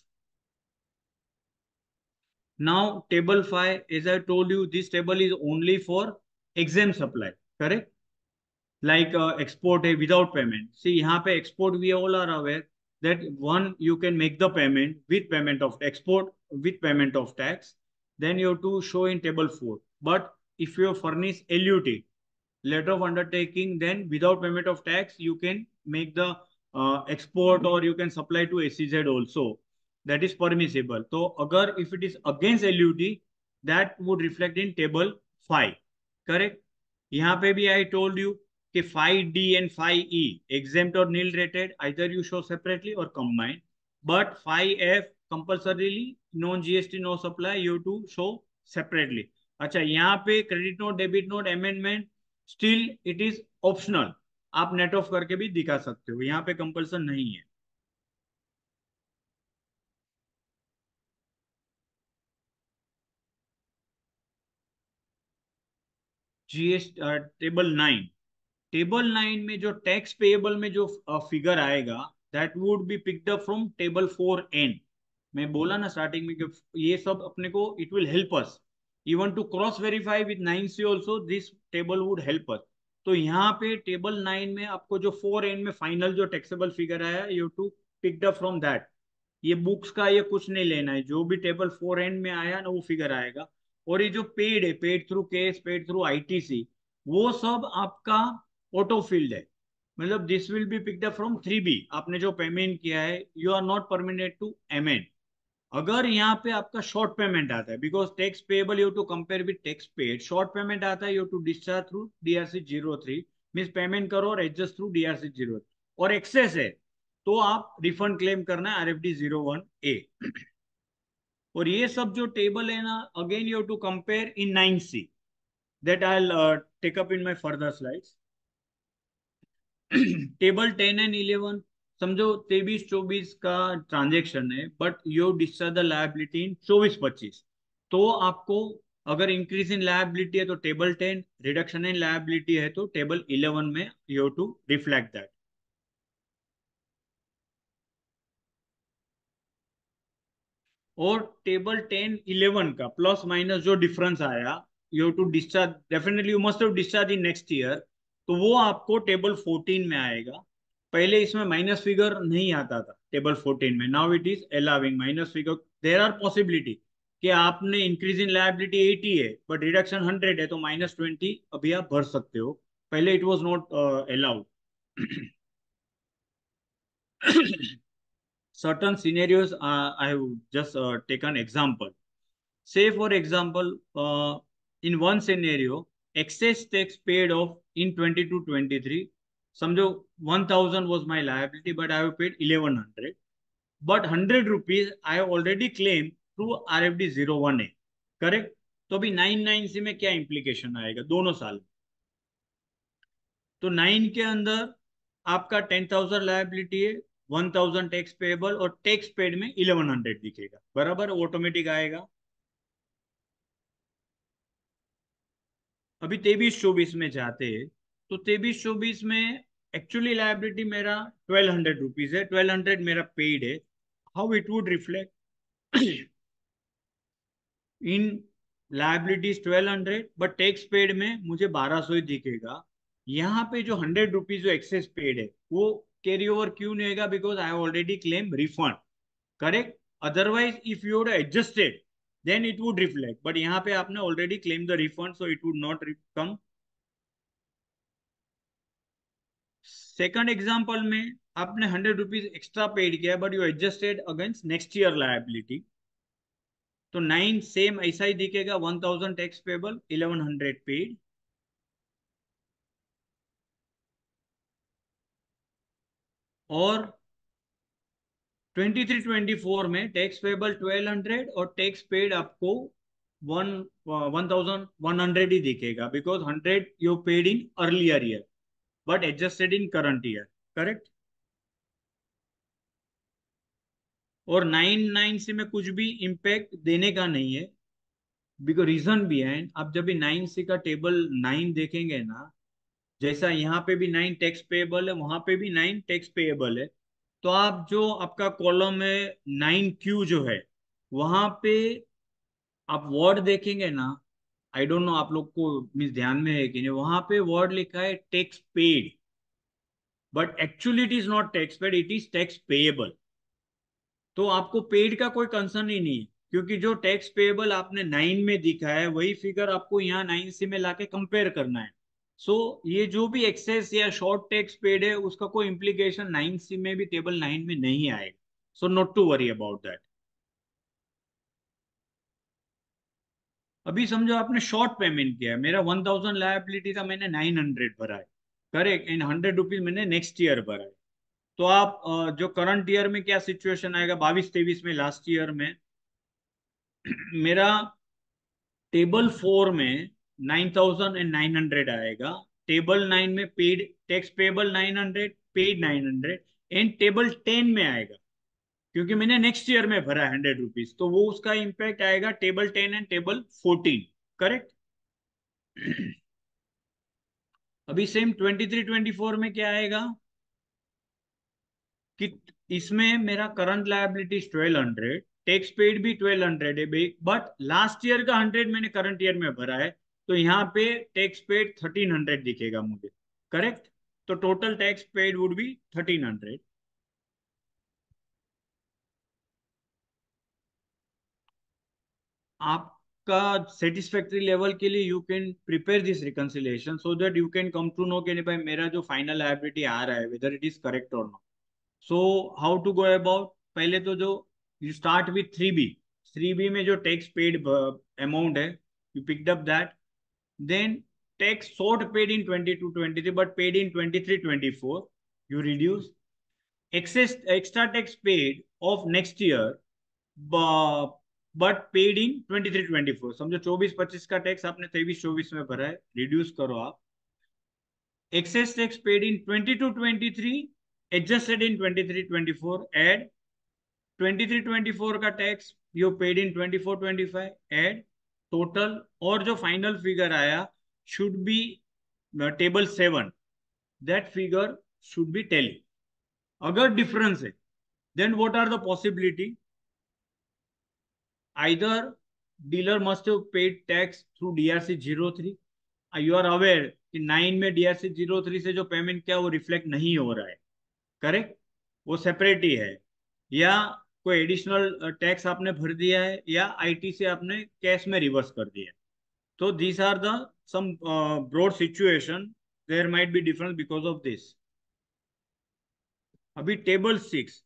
S5: Now table 5, as I told you, this table is only for exempt supply. Correct? Like export without payment. See, यहाँ पे export we all are aware that one, you can make the payment with payment of export with payment of tax. Then you have to show in table 4. But if you furnish LUT, letter of undertaking, then without payment of tax, you can make the export, or you can supply to SEZ also. That is permissible. So, agar if it is against LUT, that would reflect in table 5. Correct? यहाँ पे भी I told you कि 5D and 5E exempt or nil rated, either you show separately or combined. But 5F compulsorily non-GST no supply, you have to show separately. अच्छा, यहाँ पे credit note, debit note, amendment, still it is optional. आप net off करके भी दिखा सकते हो, यहाँ पे कंपल्सन नहीं है. टेबल 9 में जो टैक्स पेएबल में जो फिगर आएगा, that would be picked up from table 4N. मैं बोला ना स्टार्टिंग में कि ये सब अपने को it will help us even to cross verify with 9C also. This table would help us. तो यहाँ पे टेबल 9 में आपको जो 4N में फाइनल जो टैक्सेबल फिगर आया, you to picked up from that. ये बुक्स का ये कुछ नहीं लेना है, जो भी टेबल 4N में आया ना वो फिगर आएगा। और ये जो पेड है, paid through cash, paid through ITC, वो सब आपका ऑटो फील्ड है। मतलब this will be picked up from 3B। आपने जो पेमेंट किया है, you are not permitted to MN। अगर यहाँ पे आपका शॉर्ट पेमेंट आता है, because tax payable you to compare with tax paid, short payment आता है you to discharge through DRC 03, means payment करो और एडजस्ट थ्रू DRC 03। और एक्सेस है तो आप रिफंड क्लेम करना है RFD 01A। और ये सब जो टेबल है ना, again you to compare in 9C, that I take up in my further slides. Table 10 and 11, समझो 23-24 का ट्रांजेक्शन है, but you discharge the liability in 24-25। तो आपको अगर इंक्रीज इन लायबिलिटी है तो टेबल 10, रिडक्शन इन लायबिलिटी है तो टेबल 11 में यू टू रिफ्लेक्ट दैट। और टेबल 10-11 का प्लस माइनस जो डिफरेंस आया, you to discharge, definitely you must have discharge in next year, तो वो आपको टेबल 14 में आएगा। पहले इसमें माइनस फिगर नहीं आता था टेबल 14 में, now it is allowing minus figure. There are possibility कि आपने इंक्रीज इन लायबिलिटी 80 है बट रिडक्शन 100 है, तो -20 अभी आप भर सकते हो। पहले it was not allowed. Certain scenarios, I have just taken example. Say for example, in one scenario, excess tax paid off in 22-23. समझो 1000 was my liability, but I have paid 1100. But 100 rupees I have already claimed through RFD 01A. Correct? तो अभी 99C में क्या implication आएगा दोनों साल? तो 9 के अंदर आपका 10,000 लायबिलिटी है, 1000 टैक्स पेएबल और टैक्स पेड में 1100 दिखेगा, बराबर ऑटोमेटिक आएगा। अभी 23-24 में जाते हैं, तो 23-24 में एक्चुअली लायबिलिटी मेरा 1200 रुपीज है, 1200 मेरा पेड है। How it would reflect in liabilities 1200, but tax paid में मुझे 1200 ही दिखेगा। यहाँ पे जो 100 रुपीज जो एक्सेस पेड है वो कैरी ओवर क्यों नहीं होगा? Because I already claim refund. Correct? Otherwise if you adjusted then it would reflect, but यहाँ पे आपने already claim the refund, so it would not come. Second example में आपने 100 रुपीज एक्स्ट्रा पेड किया but you adjusted against next year liability, तो 9 same ऐसा ही दिखेगा, 1000 tax payable, 1100 paid. और 23-24 में टैक्स पेबल 1200 और टैक्स पेड आपको 1100 ही दिखेगा, because 100 you paid in earlier year but adjusted in current year. Correct? और 9-9 में कुछ भी इंपैक्ट देने का नहीं है, बिकॉज रीजन भी है। आप जब भी 9C का टेबल 9 देखेंगे ना, जैसा यहाँ पे भी 9 टैक्स पेएबल है, वहां पे भी 9 टैक्स पेएबल है, तो आप जो आपका कॉलम है 9Q जो है, वहां पे आप वर्ड देखेंगे ना, आई डोंट नो आप लोग को मीन्स ध्यान में है कि नहीं, वहां पे वर्ड लिखा है tax paid, but actually it is not tax paid, it is tax payable. तो आपको पेड का कोई कंसर्न ही नहीं, क्योंकि जो टैक्स पेएबल आपने 9 में दिखा है वही फिगर आपको यहाँ 9C में लाके कंपेयर करना है। सो ये जो भी एक्सेस या शॉर्ट टैक्स पेड है उसका कोई इम्प्लीकेशन 9C में भी टेबल 9 में नहीं आएगा, so not to worry about that. अभी समझो आपने शॉर्ट पेमेंट किया है, मेरा 1000 लायबिलिटी था, मैंने 900 भरा है। करेक्ट? एंड 100 रुपीज मैंने नेक्स्ट ईयर भरा है। तो आप जो करंट ईयर में क्या सिचुएशन आएगा, 22-23 में, लास्ट ईयर में मेरा टेबल 4 में 9900 आएगा, टेबल 9 में paid tax payable 900, paid 900, and table 10 में आएगा क्योंकि मैंने नेक्स्ट ईयर में भरा 100 रुपीज, तो वो उसका इंपैक्ट आएगा टेबल 10 एंड टेबल 14। करेक्ट? अभी सेम 23-24 में क्या आएगा कि इसमें मेरा करंट लायबिलिटी 1200, टैक्स पेड भी 1200 है, बट लास्ट ईयर का 100 मैंने करंट ईयर में भरा है, तो यहाँ पे टैक्स पेड 1300 दिखेगा मुझे, करेक्ट? तो total tax paid would be 1300. आपका सेटिस्फैक्ट्री लेवल के लिए you can prepare this reconciliation so that you can come to know कि नहीं भाई मेरा जो फाइनल लायबिलिटी आ रहा है वेदर इट इज करेक्ट और not. So how to go about? पहले तो जो you start with 3B. 3B में जो टैक्स पेड अमाउंट है, you picked up that. Then tax sort paid in 22-23 but paid in 23-24, you reduce. Excess extra tax paid of next year but paid in 23-24. समझो 24-25 का tax आपने 23-24 में भरा है, reduce करो आप. Excess tax paid in 22-23 adjusted in 23-24, add. 23-24 का tax you paid in 24-25, add. Total और जो फाइनल फिगर आया should be table 7. That figure should be tally. अगर डिफरेंस है then what are the possibility? Either dealer must have paid tax through DRC 03. You are aware कि 9 में DRC 03 से जो payment किया वो रिफ्लेक्ट नहीं हो रहा है, करेक्ट? वो सेपरेट ही है. या कोई एडिशनल टैक्स आपने भर दिया है या IT से आपने कैश में रिवर्स कर दिया है. So these are the some broad situation. There might be difference because of this. अभी टेबल 6,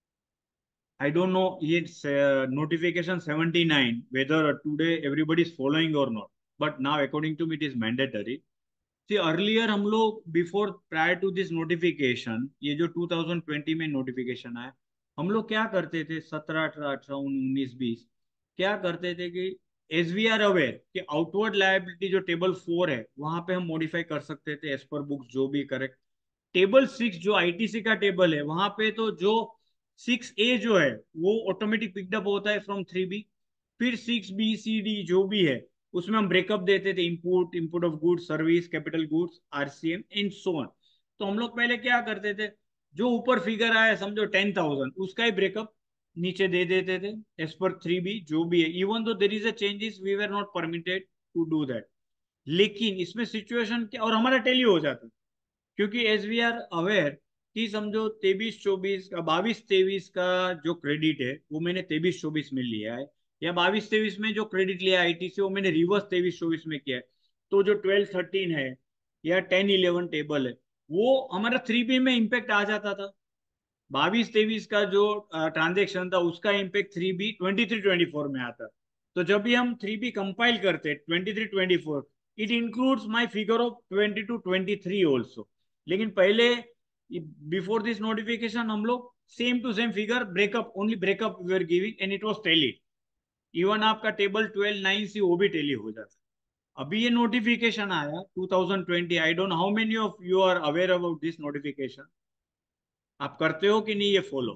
S5: I don't know ये notification 79 whether today everybody is following or not, but now according to me it is mandatory. See earlier हम लोग before prior to this notification, ये जो 2020 में notification आया, हम लोग क्या करते थे 17, 18, 18, 19, 20 क्या करते थे कि एज वी आर अवेयर कि आउटवर्ड लायबिलिटी जो टेबल 4 है वहां पे हम मॉडिफाई कर सकते थे एज पर बुक्स जो भी करेक्ट. टेबल 6 जो ITC का टेबल है वहां पे तो जो 6A जो है वो ऑटोमेटिक पिकअप होता है फ्रॉम 3B. फिर 6B, C, D जो भी है उसमें हम ब्रेकअप देते थे, import of goods, service, capital goods, RCM in so on. तो हम लोग पहले क्या करते थे, जो ऊपर फिगर आया समझो 10,000 उसका ही ब्रेकअप नीचे दे देते थे एज पर 3B जो भी है. Even though there is a changes we were not permitted to do that. लेकिन इसमें सिचुएशन क्या, और हमारा टेली हो जाता क्योंकि एज वी आर अवेयर कि समझो 23-24 का 22-23 का जो क्रेडिट है वो मैंने 23-24 में लिया है, या 22-23 में जो क्रेडिट लिया IT से वो मैंने रिवर्स 23-24 में किया है. तो जो 12-13 है या 10-11 टेबल है वो हमारा 3B में इम्पेक्ट आ जाता था. 22-23 का जो ट्रांजेक्शन था उसका इम्पेक्ट 3B 23-24 में आता. तो जब भी हम 3B कंपाइल करते 23-24 it includes my figure of 22-23 also. लेकिन पहले बिफोर दिस नोटिफिकेशन हम लोग same to same figure breakup, only breakup we are giving and it was tally. Even आपका टेबल 12-9C वो भी टेली हो जाता. अभी ये नोटिफिकेशन आया 2020, I don't know how many of you are aware about this notification. आप करते हो कि नहीं ये follow,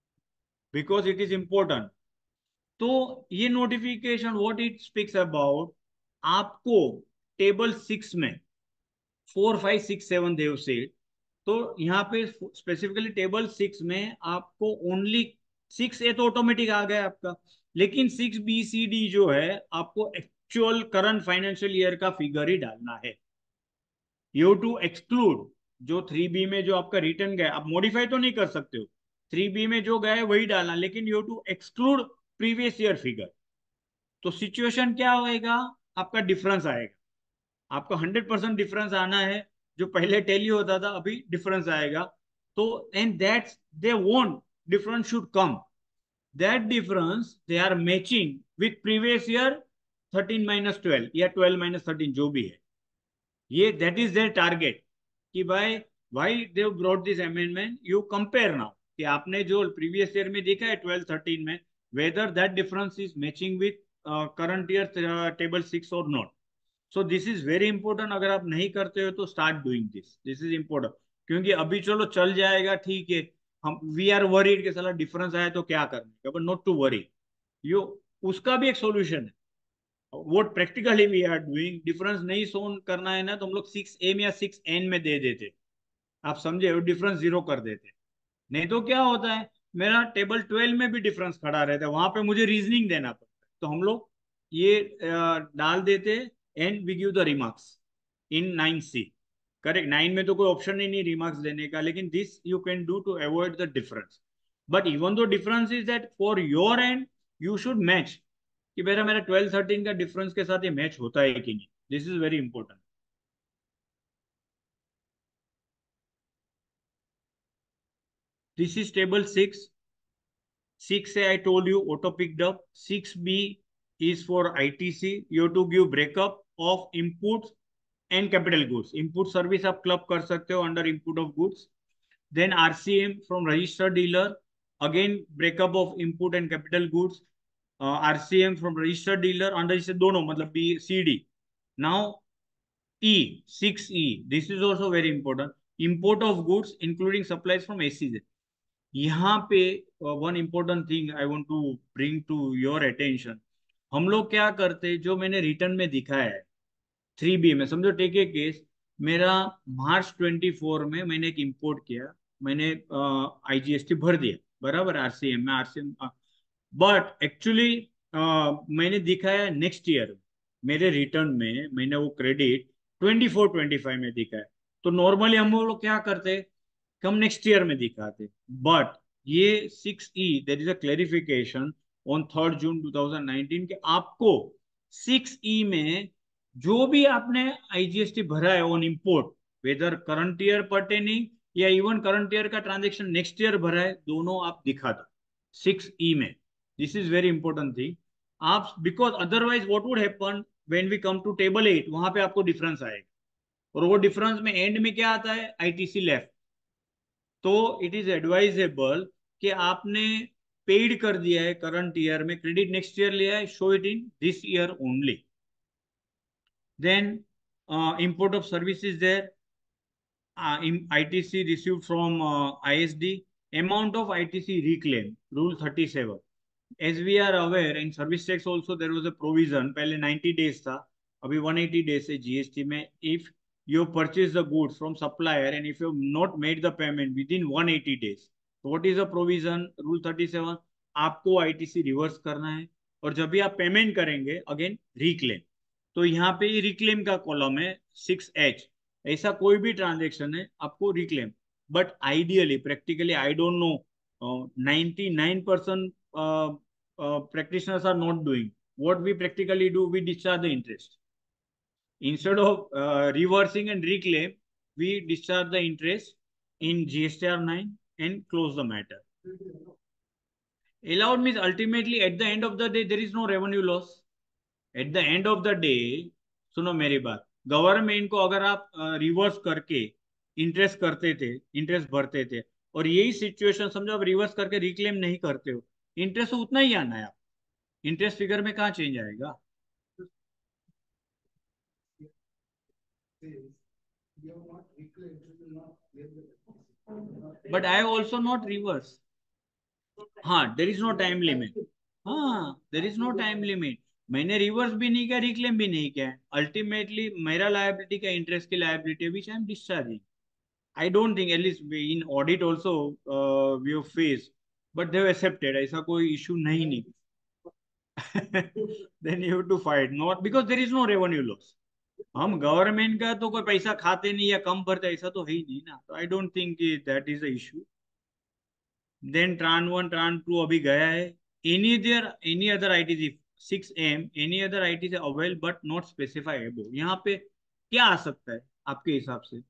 S5: because it is important. तो ये notification what it speaks about, आपको टेबल 6 में 4, 5, 6, 7 देव से, तो यहाँ पे स्पेसिफिकली टेबल 6 में आपको ओनली 6A तो ऑटोमेटिक आ गया आपका, लेकिन 6B, C, D जो है आपको एक्चुअल करंट फाइनेंशियल ईयर का फिगर ही डालना है. यू टू एक्सक्लूड जो 3B में जो आपका रिटर्न गया, आप मॉडिफाई तो नहीं कर सकते हो, 3B में जो गया है वही डालना, लेकिन you to exclude previous year figure. तो सिचुएशन क्या होएगा, आपका डिफरेंस आएगा. आपका 100% डिफरेंस आना है, जो पहले टेली होता था अभी डिफरेंस आएगा. तो and that's they want difference should come. That difference they are matching with previous year 13-12 या 12-13 जो भी है. ये दैट इज देयर टारगेट कि भाई why they brought this amendment, you compare now कि आपने जो प्रीवियस ईयर में देखा है 12-13 में whether that difference is matching with current year table 6 और not. So this is very important. अगर आप नहीं करते हो तो start doing this is important. क्योंकि अभी चलो चल जाएगा ठीक है, हम वी आर वरीड के साला डिफरेंस आया तो क्या करने का, बट नॉट टू वरी. यो उसका भी एक सॉल्यूशन है. What practically we are doing, difference नहीं सोन करना है ना तो हम लोग 6A में या 6N में दे देते, आप समझे, और डिफरेंस 0 कर देते. नहीं तो क्या होता है, मेरा टेबल 12 में भी डिफरेंस खड़ा रहता है, वहां पे मुझे रीजनिंग देना पड़ता है. तो हम लोग ये डाल देते and we give the remarks in 9C. Correct? 9 में तो कोई ऑप्शन ही नहीं remarks देने का, लेकिन this you can do to avoid the difference. But even though difference is that for your end you should match कि मेरा 12-13 का difference के साथ ये match होता है कि नहीं. This is very important. This is table 6. 6A I told you auto picked up. 6B is for ITC. You have to give breakup of inputs and capital goods. Input service आप club कर सकते हो under input of goods. Then RCM from registered dealer. Again breakup of input and capital goods. RCM from registered dealer unregistered दोनों मतलब B, C, D. Now E, 6E. This is also very important. Import of goods including supplies from SEZ. यहाँ पे one important thing I want to bring to your attention. हम लोग क्या करते, जो मैंने रिटर्न में दिखाया है 3B में, समझो टेक ए केस, मेरा मार्च 24 में मैंने एक इंपोर्ट किया, मैंने IGST भर दिया बराबर RCM में, RCM बट एक्चुअली मैंने दिखाया नेक्स्ट ईयर मेरे रिटर्न में मैंने वो क्रेडिट 24-25 में दिखाया. तो नॉर्मली हम लोग क्या करते, हम नेक्स्ट ईयर में दिखाते. बट ये 6E there is a clarification on 3 June 2019 के आपको 6E में जो भी आपने IGST भरा है on import, whether current year pertaining या इवन करंट ईयर का ट्रांजेक्शन नेक्स्ट ईयर भरा है, दोनों आप दिखा दो 6E में. This is very important thing आप, because otherwise what would happen when we come to table 8, वहां पे आपको डिफरेंस आएगा और वो डिफरेंस में एंड में क्या आता है, ITC लेफ्ट. तो इट इज एडवाइजेबल कि आपने पेड कर दिया है करंट ईयर में, क्रेडिट नेक्स्ट ईयर लिया है, show it in this year only. Then import of services there, ITC received from ISD, amount of ITC reclaim, rule 37. As we are aware, in service tax also there was a provision, पहले 90 days था, अभी 180 days है GST में. If you purchase the goods from supplier and if you have not made the payment within 180 days, so what is the provision? Rule 37, आपको ITC reverse करना है और जब भी आप पेमेंट करेंगे अगेन रिक्लेम. तो यहाँ पे रिक्लेम का कॉलम है 6H. ऐसा कोई भी ट्रांजेक्शन है आपको reclaim. But ideally practically I don't know, 99% practitioners are not doing. What we practically do, we discharge the interest. Instead of reversing and reclaim, we discharge the interest in GSTR 9 and close the matter. Allowed means ultimately at the end of the day there is no revenue loss. At the end of the day, सुनो मेरी बात, government को अगर आप reverse करके interest करते थे, interest भरते थे, और यही सिचुएशन समझो आप रिवर्स करके रिक्लेम नहीं करते हो, इंटरेस्ट तो उतना ही आना है. आप इंटरेस्ट फिगर में कहाँ चेंज आएगा? But I also not reverse. हाँ, there is no time limit. हाँ, there is no time limit. मैंने रिवर्स भी नहीं किया, रिक्लेम भी नहीं किया. अल्टीमेटली मेरा लायबिलिटी का इंटरेस्ट की liability which I am discharging. I don't think, at least in audit also we have face, but they have accepted, ऐसा कोई इशू नहीं. Then you have to fight, not because there is no revenue loss. हम government का तो कोई पैसा खाते नहीं या कम भरते, ऐसा तो है ही नहीं ना. तो I don't think that is the issue. Then tran 1 tran 2 अभी गया है. Any other ITC 6M, any other ITC avail but not specify above. यहाँ पे क्या आ सकता है आपके हिसाब से?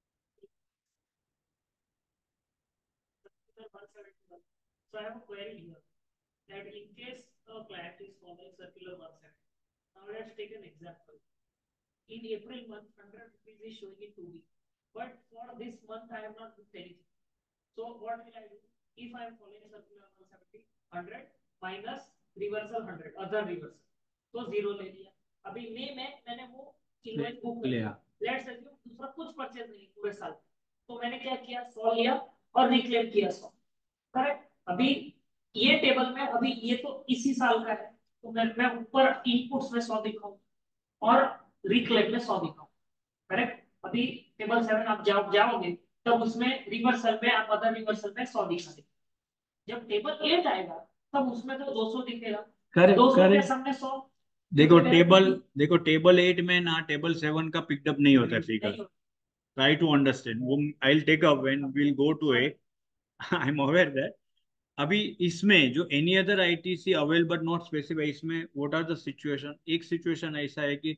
S2: So I have a query here that in case a client is following circular 170, now let's take an example. In April month, 100 rupees is showing in 2B, but for this month I have not booked anything. So what will I do? If I am following circular 170, 100 minus reversal 100, other reversal, तो 0 ले लिया. अभी मई में मैंने वो invoice book कर लिया. Let's assume दूसरा कुछ परचेज नहीं पूरे साल, तो मैंने क्या किया, 100 लिया और रिक्लेम किया 100. करेक्ट. अभी ये टेबल में, अभी ये तो इसी साल का है, तो मैं ऊपर इनपुट्स में 100 दिखाऊं और रिक्लेम में 100 दिखाऊं. करेक्ट. अभी टेबल 7 आप जाओगे तब उसमें रिवर्सल में आप अदर रिवर्सल में 100 दिखा देंगे. जब टेबल 8 आएगा तब उसमें तो 200 दिखेगा. 200 के सामने 100,
S5: देखो टेबल 8 में ना टेबल 7 का पिकअप नहीं होता है फिगर. Try to understand. वो I will take up when we will go to it. I am aware that. अभी इसमें जो any other ITC avail but not specify, इसमें व्हाट आर द सिचुएशन. एक सिचुएशन ऐसा है कि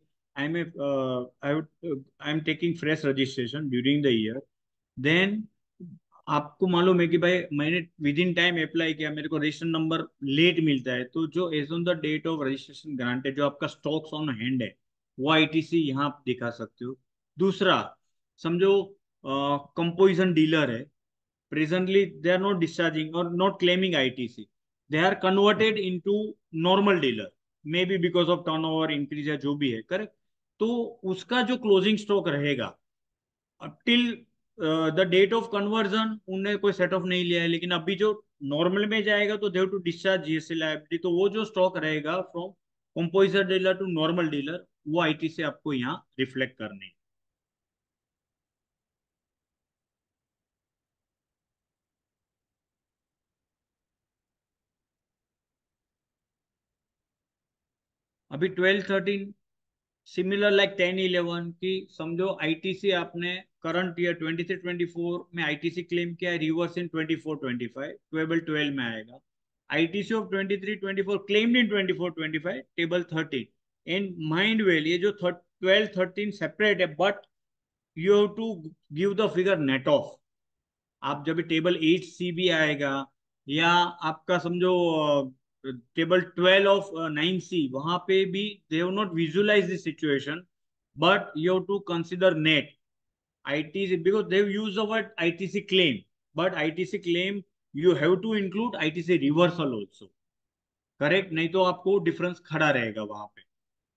S5: I am taking fresh registration during the year. Then आपको मालूम है कि भाई मैंने विद इन टाइम अप्लाई किया, मेरे को रजिस्ट्रेशन नंबर लेट मिलता है, तो जो as on the date of registration granted जो आपका स्टॉक्स ऑन हैंड है वो आईटीसी यहाँ आप दिखा सकते हो. दूसरा, समझो कंपोजिशन डीलर है, presently they are not discharging or not claiming ITC. They are converted into normal dealer, maybe because of turnover increase या जो भी है, करेक्ट. तो उसका जो क्लोजिंग स्टॉक रहेगा till the date of conversion उन्होंने कोई सेट ऑफ नहीं लिया है, लेकिन अभी जो नॉर्मल में जाएगा तो they've to discharge GST liability. तो वो जो स्टॉक रहेगा from compositor dealer to normal dealer वो आईटीसी आपको यहाँ रिफ्लेक्ट करने. अभी 12-13 सिमिलर लाइक 10-11 की समझो आईटीसी आपने करंट ईयर 23-24 में आईटीसी क्लेम किया है, रिवर्स इन 24-25 टेबल 12 में आएगा. ITC of 23-24 claimed in 24-25 table 13. In mind well ये जो 12-13 सेपरेट है, but you have to give the figure net off. आप जब टेबल 8C भी आएगा या आपका समझो टेबल 12 ऑफ 9C, वहां पे भी they have not visualise the situation, but you have to consider net ITC because they have used the word ITC claim, but ITC claim you have to include ITC reversal also, करेक्ट. नहीं तो आपको difference खड़ा रहेगा वहां पे.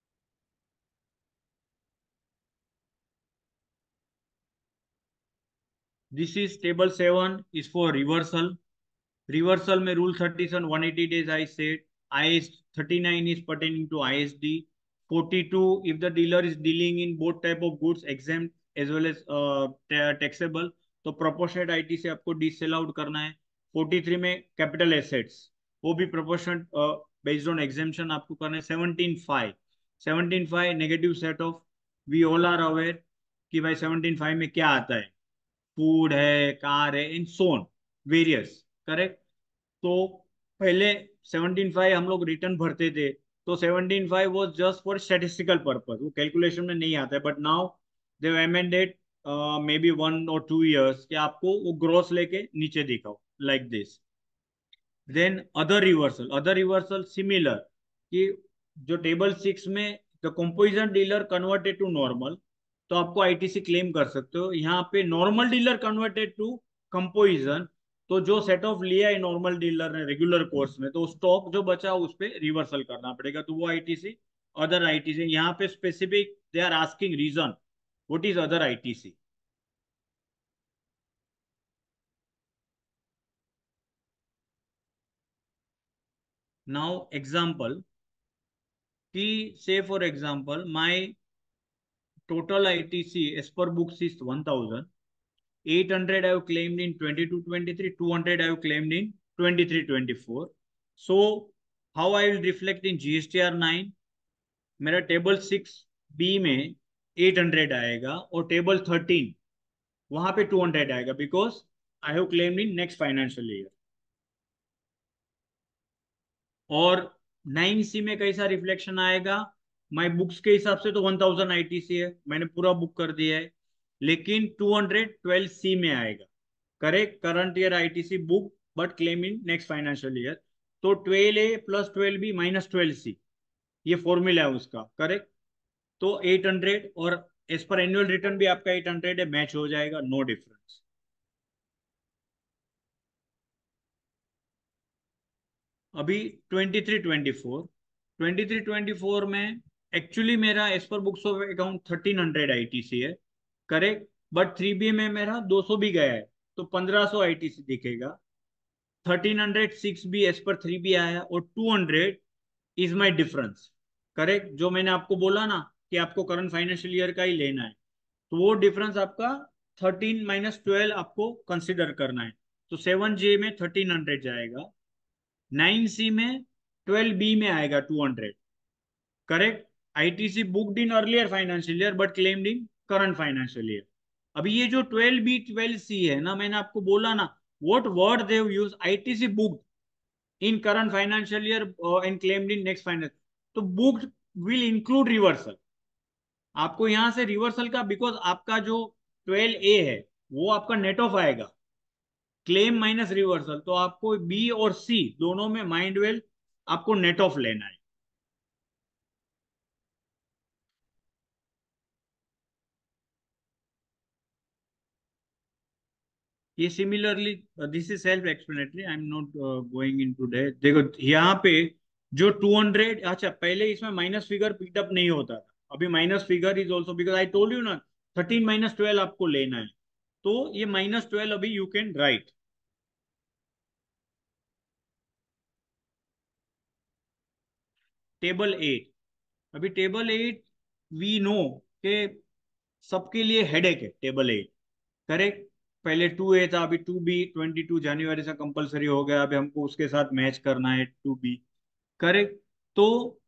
S5: This is table 7 is for reversal. Reversal में rule 37 180 days I said. IS 39 is pertaining to ISD. 42 if the dealer is dealing in both type of goods exempt as well as taxable, तो proportionate ITC आपको डिसेल out करना है. 43 में capital assets वो भी proportionate based on exemption आपको करना है. 17.5 negative set off. We all are aware कि भाई 17.5 में क्या आता है, फूड है, कार है, इन सोन वेरियस, करेक्ट. तो पहले 17.5 हम लोग रिटर्न भरते थे, तो 17.5 वाज जस्ट फॉर स्टैटिस्टिकल पर्पस, वो कैलकुलेशन में नहीं आता है. But now they amended may be 1 or 2 years कि आपको वो ग्रोस लेके नीचे दिखाओ like this. Then other reversal similar कि जो टेबल 6 में the composition dealer converted to normal, तो आपको आईटीसी क्लेम कर सकते हो. यहाँ पे normal dealer converted to composition, तो जो सेट ऑफ लिया है नॉर्मल डीलर ने रेगुलर कोर्स में, तो स्टॉक जो बचा उस पर रिवर्सल करना पड़ेगा, तो वो आईटीसी. अदर आईटीसी यहाँ पे specific they are asking reason what is other ITC. Now example कि say for example my total ITC as per books is 1000. 800 I have claimed in 22-23, 200 I have claimed in 23-24. So how I will reflect in GSTR 9? मेरा table 6B में 800 आएगा और table 13 वहां पे 200 आएगा, because I have claimed in next financial year. और 9C में कैसा रिफ्लेक्शन आएगा, माई बुक्स के हिसाब से तो 1000 आईटीसी है, मैंने पूरा बुक कर दिया है, लेकिन 212C में आएगा, करेक्ट. Current year ITC book but claim in next financial year, तो 12A + 12B - 12C ये फॉर्मूला है उसका, करेक्ट. तो 800 और एज पर एनुअल रिटर्न भी आपका 800 है, मैच हो जाएगा, नो डिफरेंस. अभी 23-24 में एक्चुअली मेरा as per books of account 1300 ITC है, करेक्ट. बट 3B में मेरा 200 भी गया है, तो 1500 आईटीसी दिखेगा. 1306 भी एज पर 3B आया और 200 इज माई डिफरेंस, करेक्ट. जो मैंने आपको बोला ना कि आपको करंट फाइनेंशियल ईयर का ही लेना है, तो वो डिफरेंस आपका 13 - 12 आपको कंसिडर करना है. तो 7J में 1300 जाएगा, 9C में 12B में आएगा 200, correct. ITC booked in earlier financial year but claimed in current financial year. अभी ये जो 12B 12C है ना, मैंने आपको बोला ना, what word they have used, ITC booked in current financial year and claimed in next financial. तो booked will include reversal. आपको यहां से रिवर्सल का, बिकॉज आपका जो 12A है वो आपका नेट ऑफ आएगा, क्लेम माइनस रिवर्सल, तो आपको बी और सी दोनों में माइंड वेल आपको नेट ऑफ लेना है. ये similarly, this is self explanatory, I am not going into that. देखो यहाँ पे जो 200, अच्छा पहले इसमें माइनस फिगर पिकअप नहीं होता था, अभी minus figure is also, because I told you ना 13 माइनस 12 आपको लेना है, तो ये -12 अभी यू कैन राइट. टेबल 8, अभी टेबल 8 वी नो के सबके लिए हेडेक है टेबल 8. करेक्ट. पहले 2A था, अभी 2B 22 जनवरी से कंपलसरी हो गया, अभी हमको उसके साथ मैच करना है 2B. करेक्ट. तो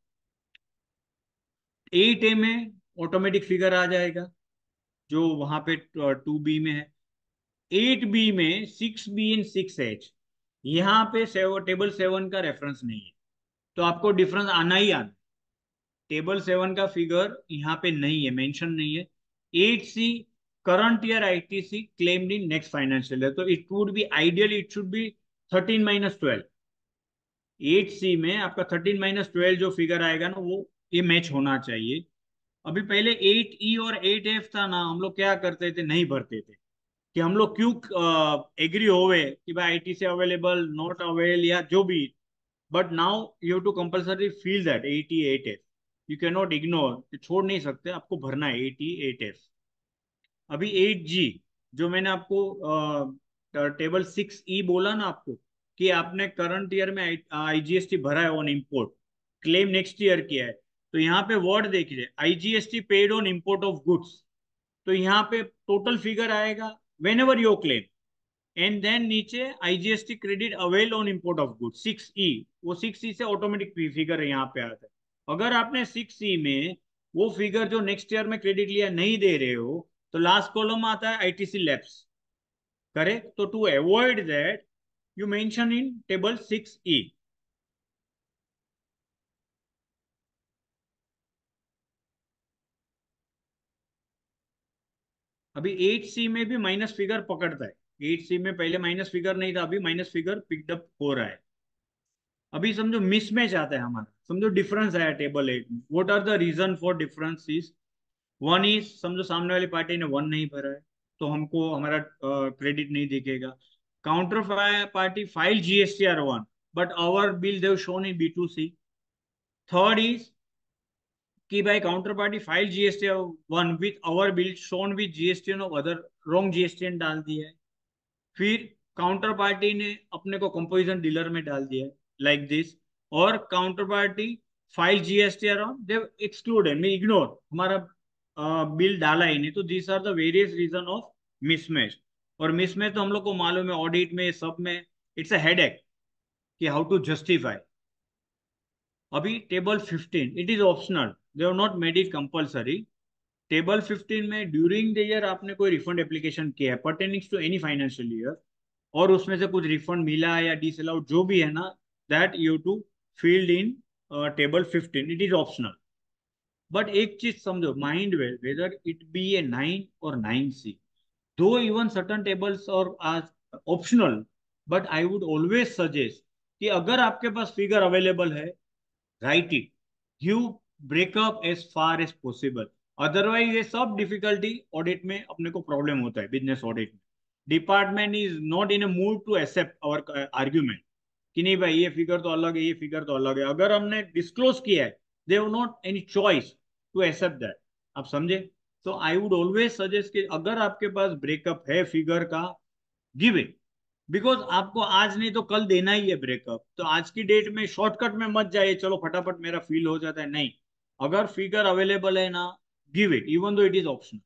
S5: 8A में ऑटोमेटिक फिगर आ जाएगा जो वहां पे 2B में है. 8B में 6B इन 6H, यहाँ पे टेबल 7 का रेफरेंस नहीं है, तो आपको डिफरेंस आना ही आना. टेबल 7 का फिगर यहाँ पे नहीं है, मेंशन नहीं है. 8C current year ITC claimed in next financial year, तो it would be ideally it should be 13 minus 12. 8C में आपका 13 माइनस 12 जो फिगर आएगा ना, वो ये मैच होना चाहिए. अभी पहले 8E और 8F था ना, हम लोग क्या करते थे, नहीं भरते थे, कि हम लोग क्यों एग्री होवे कि भाई ITC अवेलेबल नॉट अवेल या जो भी. But now you have to compulsory feel that 88F, you can not ignore, छोड़ नहीं सकते, आपको भरना है 88F. अभी 8G जो मैंने आपको टेबल 6E बोला ना आपको, कि आपने करंट ईयर में IGST भरा है on import, claim next year किया है, तो यहाँ पे वर्ड देखिए, IGST paid on import of goods, तो यहाँ पे टोटल फिगर आएगा whenever your claim, and then नीचे IGST credit avail on import of goods 6E, वो 6E से ऑटोमेटिक फिगर यहाँ पे आता है. अगर आपने 6E में वो फिगर जो नेक्स्ट ईयर में क्रेडिट लिया नहीं दे रहे हो, तो लास्ट कॉलम आता है ITC लैप्स. करेक्ट. तो to avoid that you mention in table 6E. अभी 8C में भी माइनस फिगर पकड़ता है. 8C में पहले माइनस फिगर नहीं था, अभी माइनस फिगर पिकअप हो रहा है. अभी समझो मिसमैच आता है हमारा, समझो डिफरेंस आया टेबल 8 में. What are the reason for difference is, one is, समझो सामने वाली पार्टी ने 1 नहीं भरा है, तो हमको हमारा क्रेडिट नहीं दिखेगा. Counter party file GSTR1 but our bill they've shown in B2C. Third is कि भाई counter party file GSTR1 with our bill shown with GSTN of other, wrong GSTN डाल दिया है. फिर काउंटर पार्टी ने अपने को कंपोजिशन डीलर में डाल दिया है लाइक दिस, और counter party file GSTR they excluded, me ignore, हमारा बिल डाला ही नहीं. तो these are the various reason of mismatch. और मिसमैच तो हम लोग को मालूम है ऑडिट में सब में इट्स अ हेडेक कि हाउ टू जस्टिफाई. अभी table 15 it is optional, they have not made it compulsory. Table 15 में ड्यूरिंग द ईयर आपने कोई रिफंड एप्लीकेशन किया है pertaining to any financial year, और उसमें से कुछ रिफंड मिला है या डिसअलाउड जो भी है ना, that you to filled in table 15, it is optional. But एक चीज समझो, mind well, whether it be a 9 और 9C, though even certain tables are optional, but I would always suggest कि अगर आपके पास फिगर अवेलेबल है, write it, give breakup as far as possible. Otherwise ये सब डिफिकल्टी ऑडिट में अपने को प्रॉब्लम होता है, बिजनेस ऑडिट में. Department is not in a mood to accept our argument कि नहीं भाई ये फिगर तो अलग है, ये फिगर तो अलग है. अगर हमने डिस्क्लोज किया है, they have not any choice to accept that. आप समझे. तो आई वुड ऑलवेज सजेस्ट कि अगर आपके पास ब्रेकअप है फिगर का, गिव इट, बिकॉज आपको आज नहीं तो कल देना ही है ब्रेकअप. तो आज की डेट में शॉर्टकट में मत जाइए, चलो फटाफट मेरा फील हो जाता है, नहीं. अगर फिगर अवेलेबल है ना, give it even though it is optional.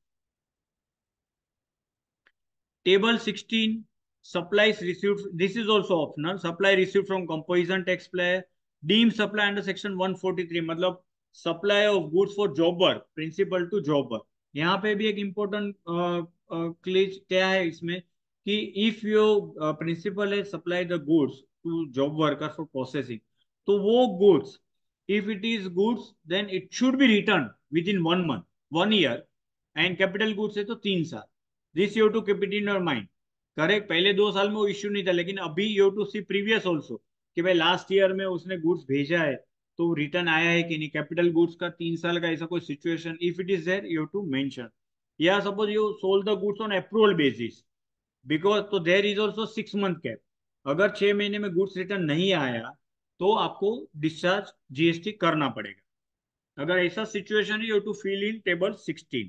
S5: Table 16 supplies received, this is also optional, supply received from composition tax player deemed supply under section 143, मतलब supply of goods for job work, principal to job work. यहाँ पे भी एक important clutch क्या है इसमें कि if your principal है supply the goods to job worker for processing, तो वो goods if it is goods then it should be returned within 1 month, 1 year, and capital goods है तो 3 साल। this you have to keep it in your mind, correct. पहले 2 साल में वो issue नहीं था, लेकिन अभी you have to see previous also कि भाई लास्ट ईयर में उसने गुड्स भेजा है तो रिटर्न आया है कि नहीं। कैपिटल गुड्स का 3 साल का ऐसा कोई situation if it is there you have to mention, या suppose you sold the goods on approval basis because, तो there is also 6 month cap. अगर 6 महीने में गुड्स रिटर्न नहीं आया तो आपको डिस्चार्ज जीएसटी करना पड़ेगा। अगर ऐसा सिचुएशन है you to fill in table 16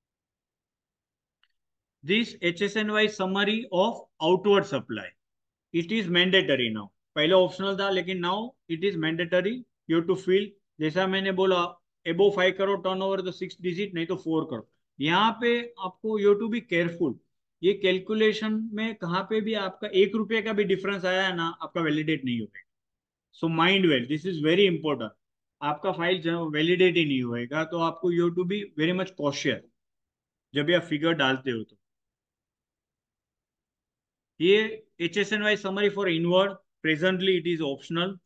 S5: this HSNY summary of outward supply. It is mandatory now, पहले ऑप्शनल था लेकिन now it is mandatory, you to fill. जैसा मैंने बोला अबो 5 करोड़ टर्नओवर तो 6 डिजिट, नहीं तो 4 करोड़। यहाँ पे आपको यू टू बी केयरफुल, ये कैलकुलेशन में कहाँ पे भी आपका 1 रुपये का भी डिफरेंस आया है ना, आपका वैलिडेट नहीं होगा। So mind well, this is very important. आपका फाइल वैलिडेट ही नहीं होएगा तो आपको you to be very much cautious जब आप फिगर डालते हो। तो ये HSNY summary for inward, presently it is optional,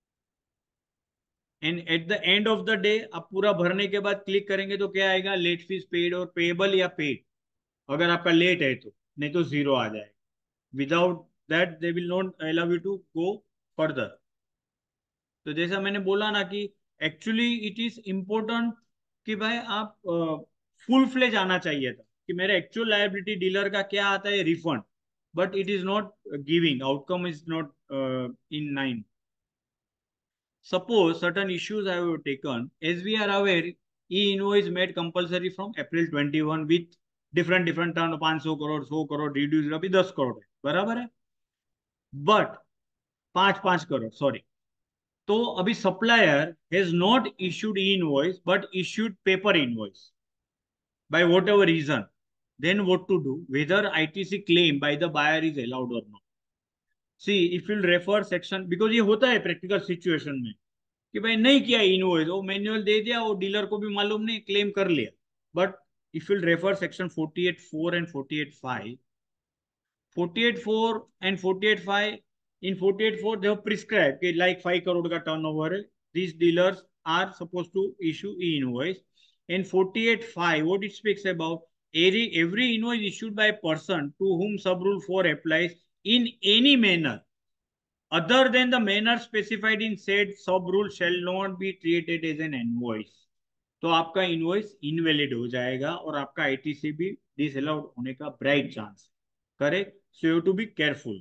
S5: and at the end of the day आप पूरा भरने के बाद क्लिक करेंगे तो क्या आएगा, लेट फीस पेड और पेएबल या पेड, अगर आपका लेट है तो, नहीं तो 0 आ जाएगा। Without that they will not allow you to go further. तो जैसा मैंने बोला ना कि एक्चुअली इट इज इम्पोर्टेंट कि भाई आप फुल फ्लेज आना चाहिए था कि मेरे एक्चुअल लायबिलिटी डीलर का क्या आता है refund, but it is not giving, outcome is not in 9। Suppose certain issues I have taken, as we are aware, e-invoice made compulsory from April 21 with different term, 500 crore, 100 crore, reduced अभी 10 करोड़ है, बराबर है, but 5 crore sorry. तो अभी supplier has not issued invoice but issued paper invoice by whatever reason, then what to do, whether ITC claim by the buyer is allowed or not। See, if you'll refer section, because ये होता है practical situation में कि भाई नहीं किया invoice, वो manual दे दिया, वो डीलर को भी मालूम नहीं, क्लेम कर लिया। But if you'll refer section 48(4) and 48(5), 48(4) and 48(5), in 48(4) they have prescribed कि like 5 करोड़ का टर्नओवर है, these dealers are supposed to issue e-invoice। In 48(5) what it speaks about, every invoice issued by a person to whom sub rule 4 applies in any manner other than the manner specified in said sub rule shall not be treated as an invoice। तो आपका invoice invalid हो जाएगा और आपका ITC भी disallowed होने का bright chance, correct. So you to be careful.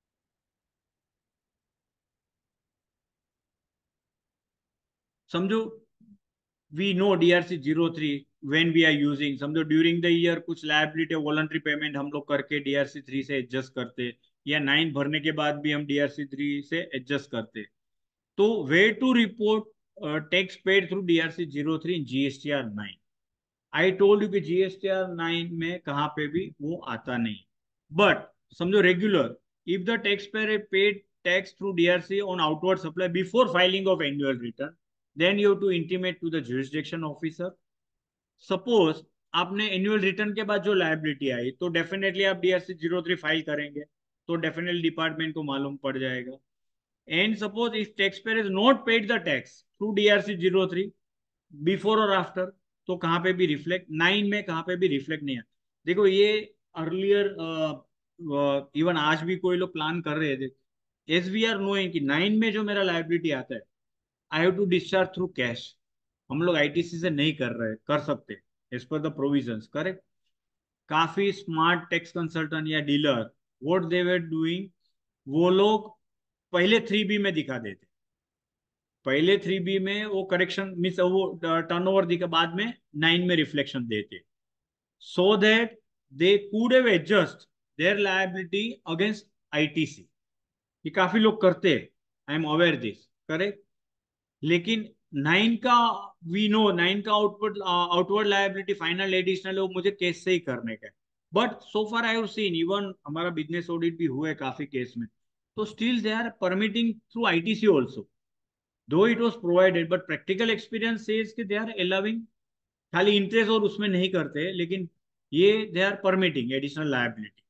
S5: समझो we know DRC 03 when we are using, समझो ड्यूरिंग द ईयर कुछ लायबिलिटी वॉलंटरी पेमेंट हम लोग करके DRC 3 से एडजस्ट करते, या 9 भरने के बाद भी हम DRC 3 से एडजस्ट करते। तो we to report tax paid through DRC 03 in GSTR 9। I told you कि GSTR 9 में कहाँ पे भी वो आता नहीं, बट समझो regular if the taxpayer paid tax through DRC on outward supply before filing of annual return, then you have to intimate to the jurisdiction officer. Suppose आपने एनुअल रिटर्न के बाद जो लायबिलिटी आई तो definitely आप DRC 03 file करेंगे तो definitely department को मालूम पड़ जाएगा। And suppose if taxpayer is not paid the tax through DRC 03 before और आफ्टर, तो कहाँ पे भी रिफ्लेक्ट, 9 में कहाँ पे भी रिफ्लेक्ट नहीं है। देखो ये अर्लियर इवन आज भी कोई लोग प्लान कर रहे थे, एज वी आर नोइंग कि 9 में जो मेरा लायबिलिटी आता है I have to discharge through cash, हम लोग ITC से नहीं कर रहे, कर सकते as per the provisions, correct. काफी स्मार्ट टैक्स कंसल्टेंट या dealer what they were doing, वो लोग पहले 3B में दिखा देते, पहले 3B में वो करेक्शन मिस वो टर्नओवर दिखा, बाद में 9 में रिफ्लेक्शन देते, so that they could have adjust their liability against ITC। ये काफी लोग करते हैं, I am aware this, correct. लेकिन 9 का वी नो 9 का आउटवर्ड लायबिलिटी फाइनल एडिशनल है, वो मुझे केस से ही करने का है। But so far I have seen, even हमारा बिजनेस ऑडिट भी हुआ है काफी केस में, तो still they are permitting through ITC also. Though it was provided but practical experience says कि दे आर अलाउिंग खाली इंटरेस्ट और उसमें नहीं करते, लेकिन ये they are permitting additional liability.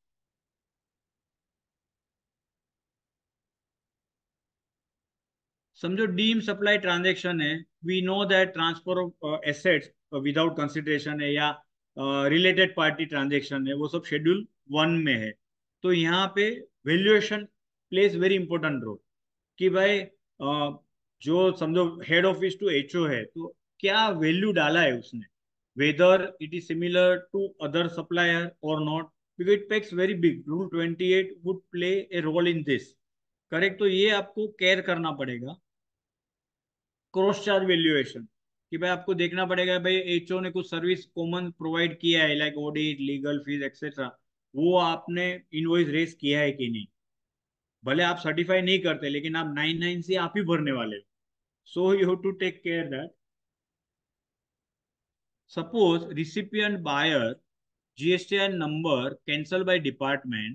S5: समझो डीम सप्लाई ट्रांजेक्शन है, we know that transfer of assets without consideration है या रिलेटेड पार्टी ट्रांजेक्शन है, वो सब शेड्यूल 1 में है। तो यहाँ पे valuation plays very important role कि भाई जो समझो हेड ऑफिस टू एचओ है, तो क्या वैल्यू डाला है उसने, whether it is similar to other supplier और not, because it takes very big rule 28 would play a role in this. Correct, तो ये आपको केयर करना पड़ेगा। क्रॉस चार्ज वैल्यूएशन कि भाई आपको देखना पड़ेगा भाई एचओ ने कुछ सर्विस कॉमन प्रोवाइड किया है like audit, legal fees etcetera, वो आपने इनवॉइस रेस किया है कि नहीं। भले आप सर्टिफाई नहीं करते, लेकिन आप 99 से आप ही भरने वाले हो, so you have to take care that. Suppose recipient buyer GSTN number cancelled by department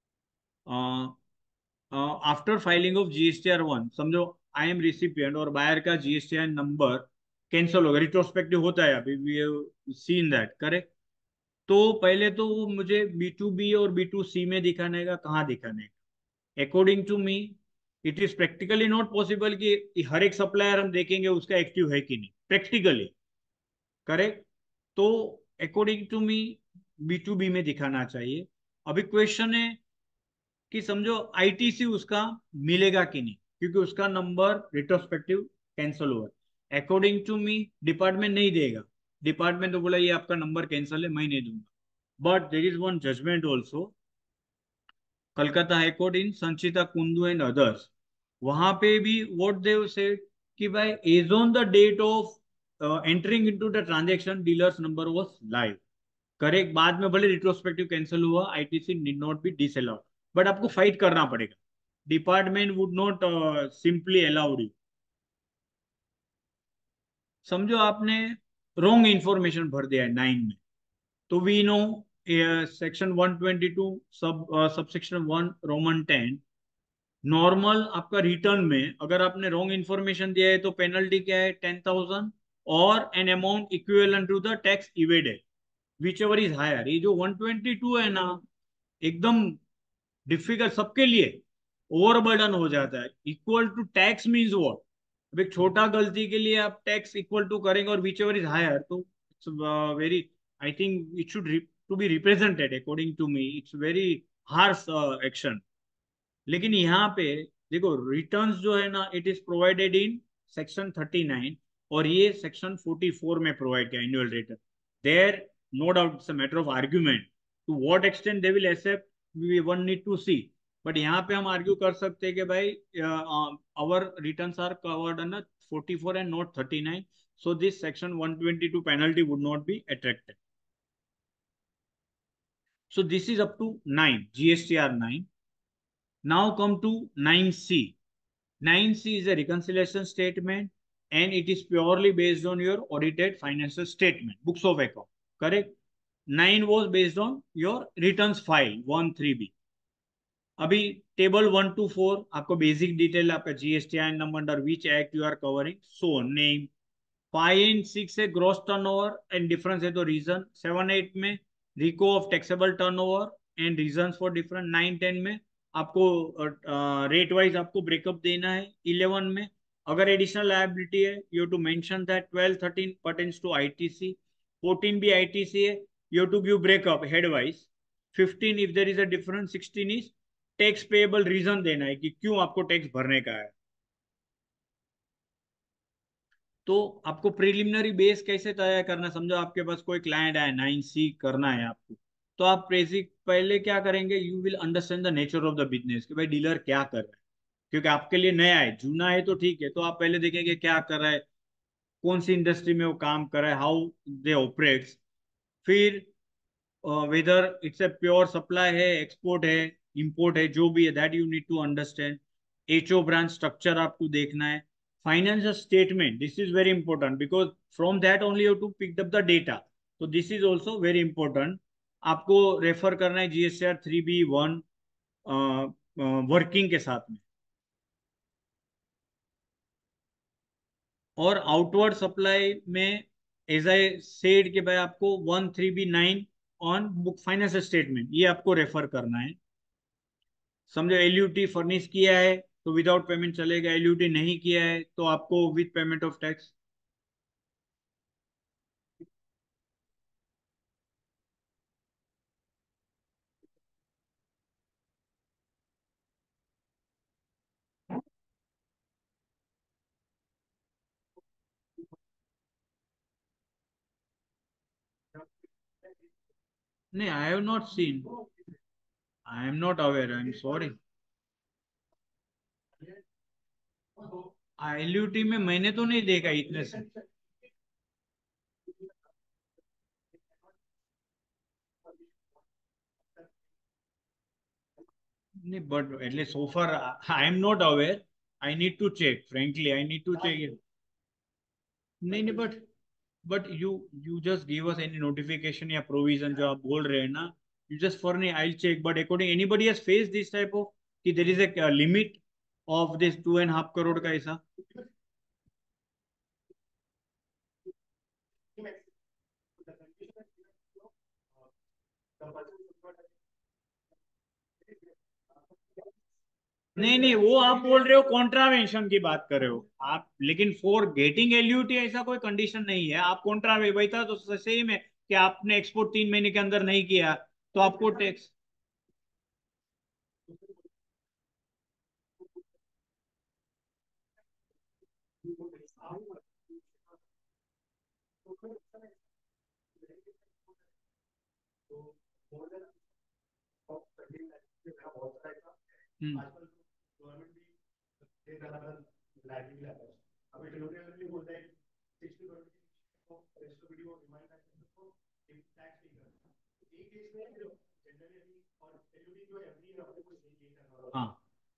S5: after filing of GSTR1। समझो आई एम रिसिपिएंट और बायर का GSTN नंबर कैंसिल होगा, रिट्रोस्पेक्टिव होता है अभी, we have seen that. Correct, तो पहले तो वो मुझे B2B और B2C में दिखाने का, कहाँ दिखाने का। According to me it is practically not possible कि हर एक सप्लायर हम देखेंगे उसका एक्टिव है कि नहीं प्रैक्टिकली। करेक्ट, तो अकॉर्डिंग टू मी B2B में दिखाना चाहिए। अभी क्वेश्चन है कि समझो ITC उसका मिलेगा कि नहीं, क्योंकि उसका नंबर रिट्रोस्पेक्टिव कैंसिल हुआ। अकॉर्डिंग टू मी डिपार्टमेंट नहीं देगा, डिपार्टमेंट तो बोला ये आपका नंबर कैंसिल है, मैं नहीं दूंगा। But there is one judgment also, Calcutta high court in Sanchita Kundu and others, वहां पे भी व्हाट दे सेड कि भाई as on the date of entering into the transaction dealers number was live. Correct, बाद में भले रिट्रोस्पेक्टिव कैंसिल हुआ, ITC did not be disallowed, but आपको फाइट करना पड़ेगा, department would not simply allowed you. समझो आपने रॉन्ग इंफॉर्मेशन भर दिया है 9 में, तो we know section 122 subsection 1 roman 10 normal आपका रिटर्न में अगर आपने रॉन्ग इंफॉर्मेशन दिया है तो पेनल्टी क्या है 10,000 और an amount equivalent to the tax evaded whichever is higher. ये जो 122 है ना, एकदम डिफिकल्ट सबके लिए, ओवरबर्डन हो जाता है। Equal to tax means what, अब एक छोटा गलती के लिए आप टैक्स इक्वल टू करेंगे और विच एवर इज हायर, तो it's very, I think it should to be represented according to me, it's very harsh action. लेकिन यहाँ पे देखो रिटर्न्स जो है ना, it is provided in section 39 और ये सेक्शन 44 में प्रोवाइड किया annual return. There no doubt it's a matter of argument to what extent they will accept, we one need to see. But यहाँ पे हम आर्ग्यू कर सकते हैं कि भाई our returns are covered under 44 and not 39, so this section 122 penalty would not be attracted. So this is up to 9 GSTR 9. Now come to 9C. 9C is a reconciliation statement and it is purely based on your audited financial statement, books of account. Correct? 9 was based on your returns file 1-3B. अभी table 1 to 4 आपको basic detail, आपका GSTN number under which act you are covering, so name. 5 and 6 है gross turnover and difference है तो reason. 7-8 में reco of taxable turnover and reasons for different. 9-10 में आपको rate wise आपको ब्रेकअप देना है। 11 में अगर एडिशनल लायबिलिटी है you to mention that. 12-13 pertains to ITC। 14 भी ITC है, you to give breakup head wise. 15 if there is a difference. 16 is tax payable, reason देना है कि क्यों आपको टैक्स भरने का है। तो आपको प्रिलिमिनरी बेस कैसे तैयार करना, समझो आपके पास कोई क्लाइंट है 9C करना है आपको, तो आप बेसिक पहले क्या करेंगे, you will understand the nature of the business कि भाई डीलर क्या कर रहा है, क्योंकि आपके लिए नया है। जूना है तो ठीक है, तो आप पहले देखेंगे क्या कर रहा है, कौन सी इंडस्ट्री में वो काम कर रहा है, हाउ दे ऑपरेट्स। फिर whether it's a pure supply है, एक्सपोर्ट है, इंपोर्ट है, जो भी है that you need to understand. HO branch structure आपको देखना है। Financial statement, this is very important because from that only you to pick up the data, तो this is also very important. आपको रेफर करना है GSTR 3B1 वर्किंग के साथ में। और आउटवर्ड सप्लाई में एज आई सेड कि भाई आपको 13B9 on book finance statement ये आपको रेफर करना है। समझो एलयूटी फर्निश किया है तो विदाउट पेमेंट चलेगा, एलयूटी नहीं किया है तो आपको विद पेमेंट ऑफ टैक्स। नहीं, I have not seen, I am not aware, I am sorry. LUT में मैंने तो नहीं देखा इतने से। नहीं, but at least so far I am not aware. I need to check. Frankly, I need to check it. नहीं नहीं, but you just give us any notification या provision जो आप बोल रहे हैं ना, you just for me I'll check. But according anybody has faced this type of कि there is a limit of this 2.5 crore का ऐसा। नहीं नहीं, वो आप बोल रहे हो कॉन्ट्रावेंशन की बात कर रहे हो आप, लेकिन फॉर गेटिंग एलयूटी ऐसा कोई कंडीशन नहीं है। आप कॉन्ट्रावे वही था तो सेम है कि आपने एक्सपोर्ट 3 महीने के अंदर नहीं किया तो आपको टैक्स। हाँ,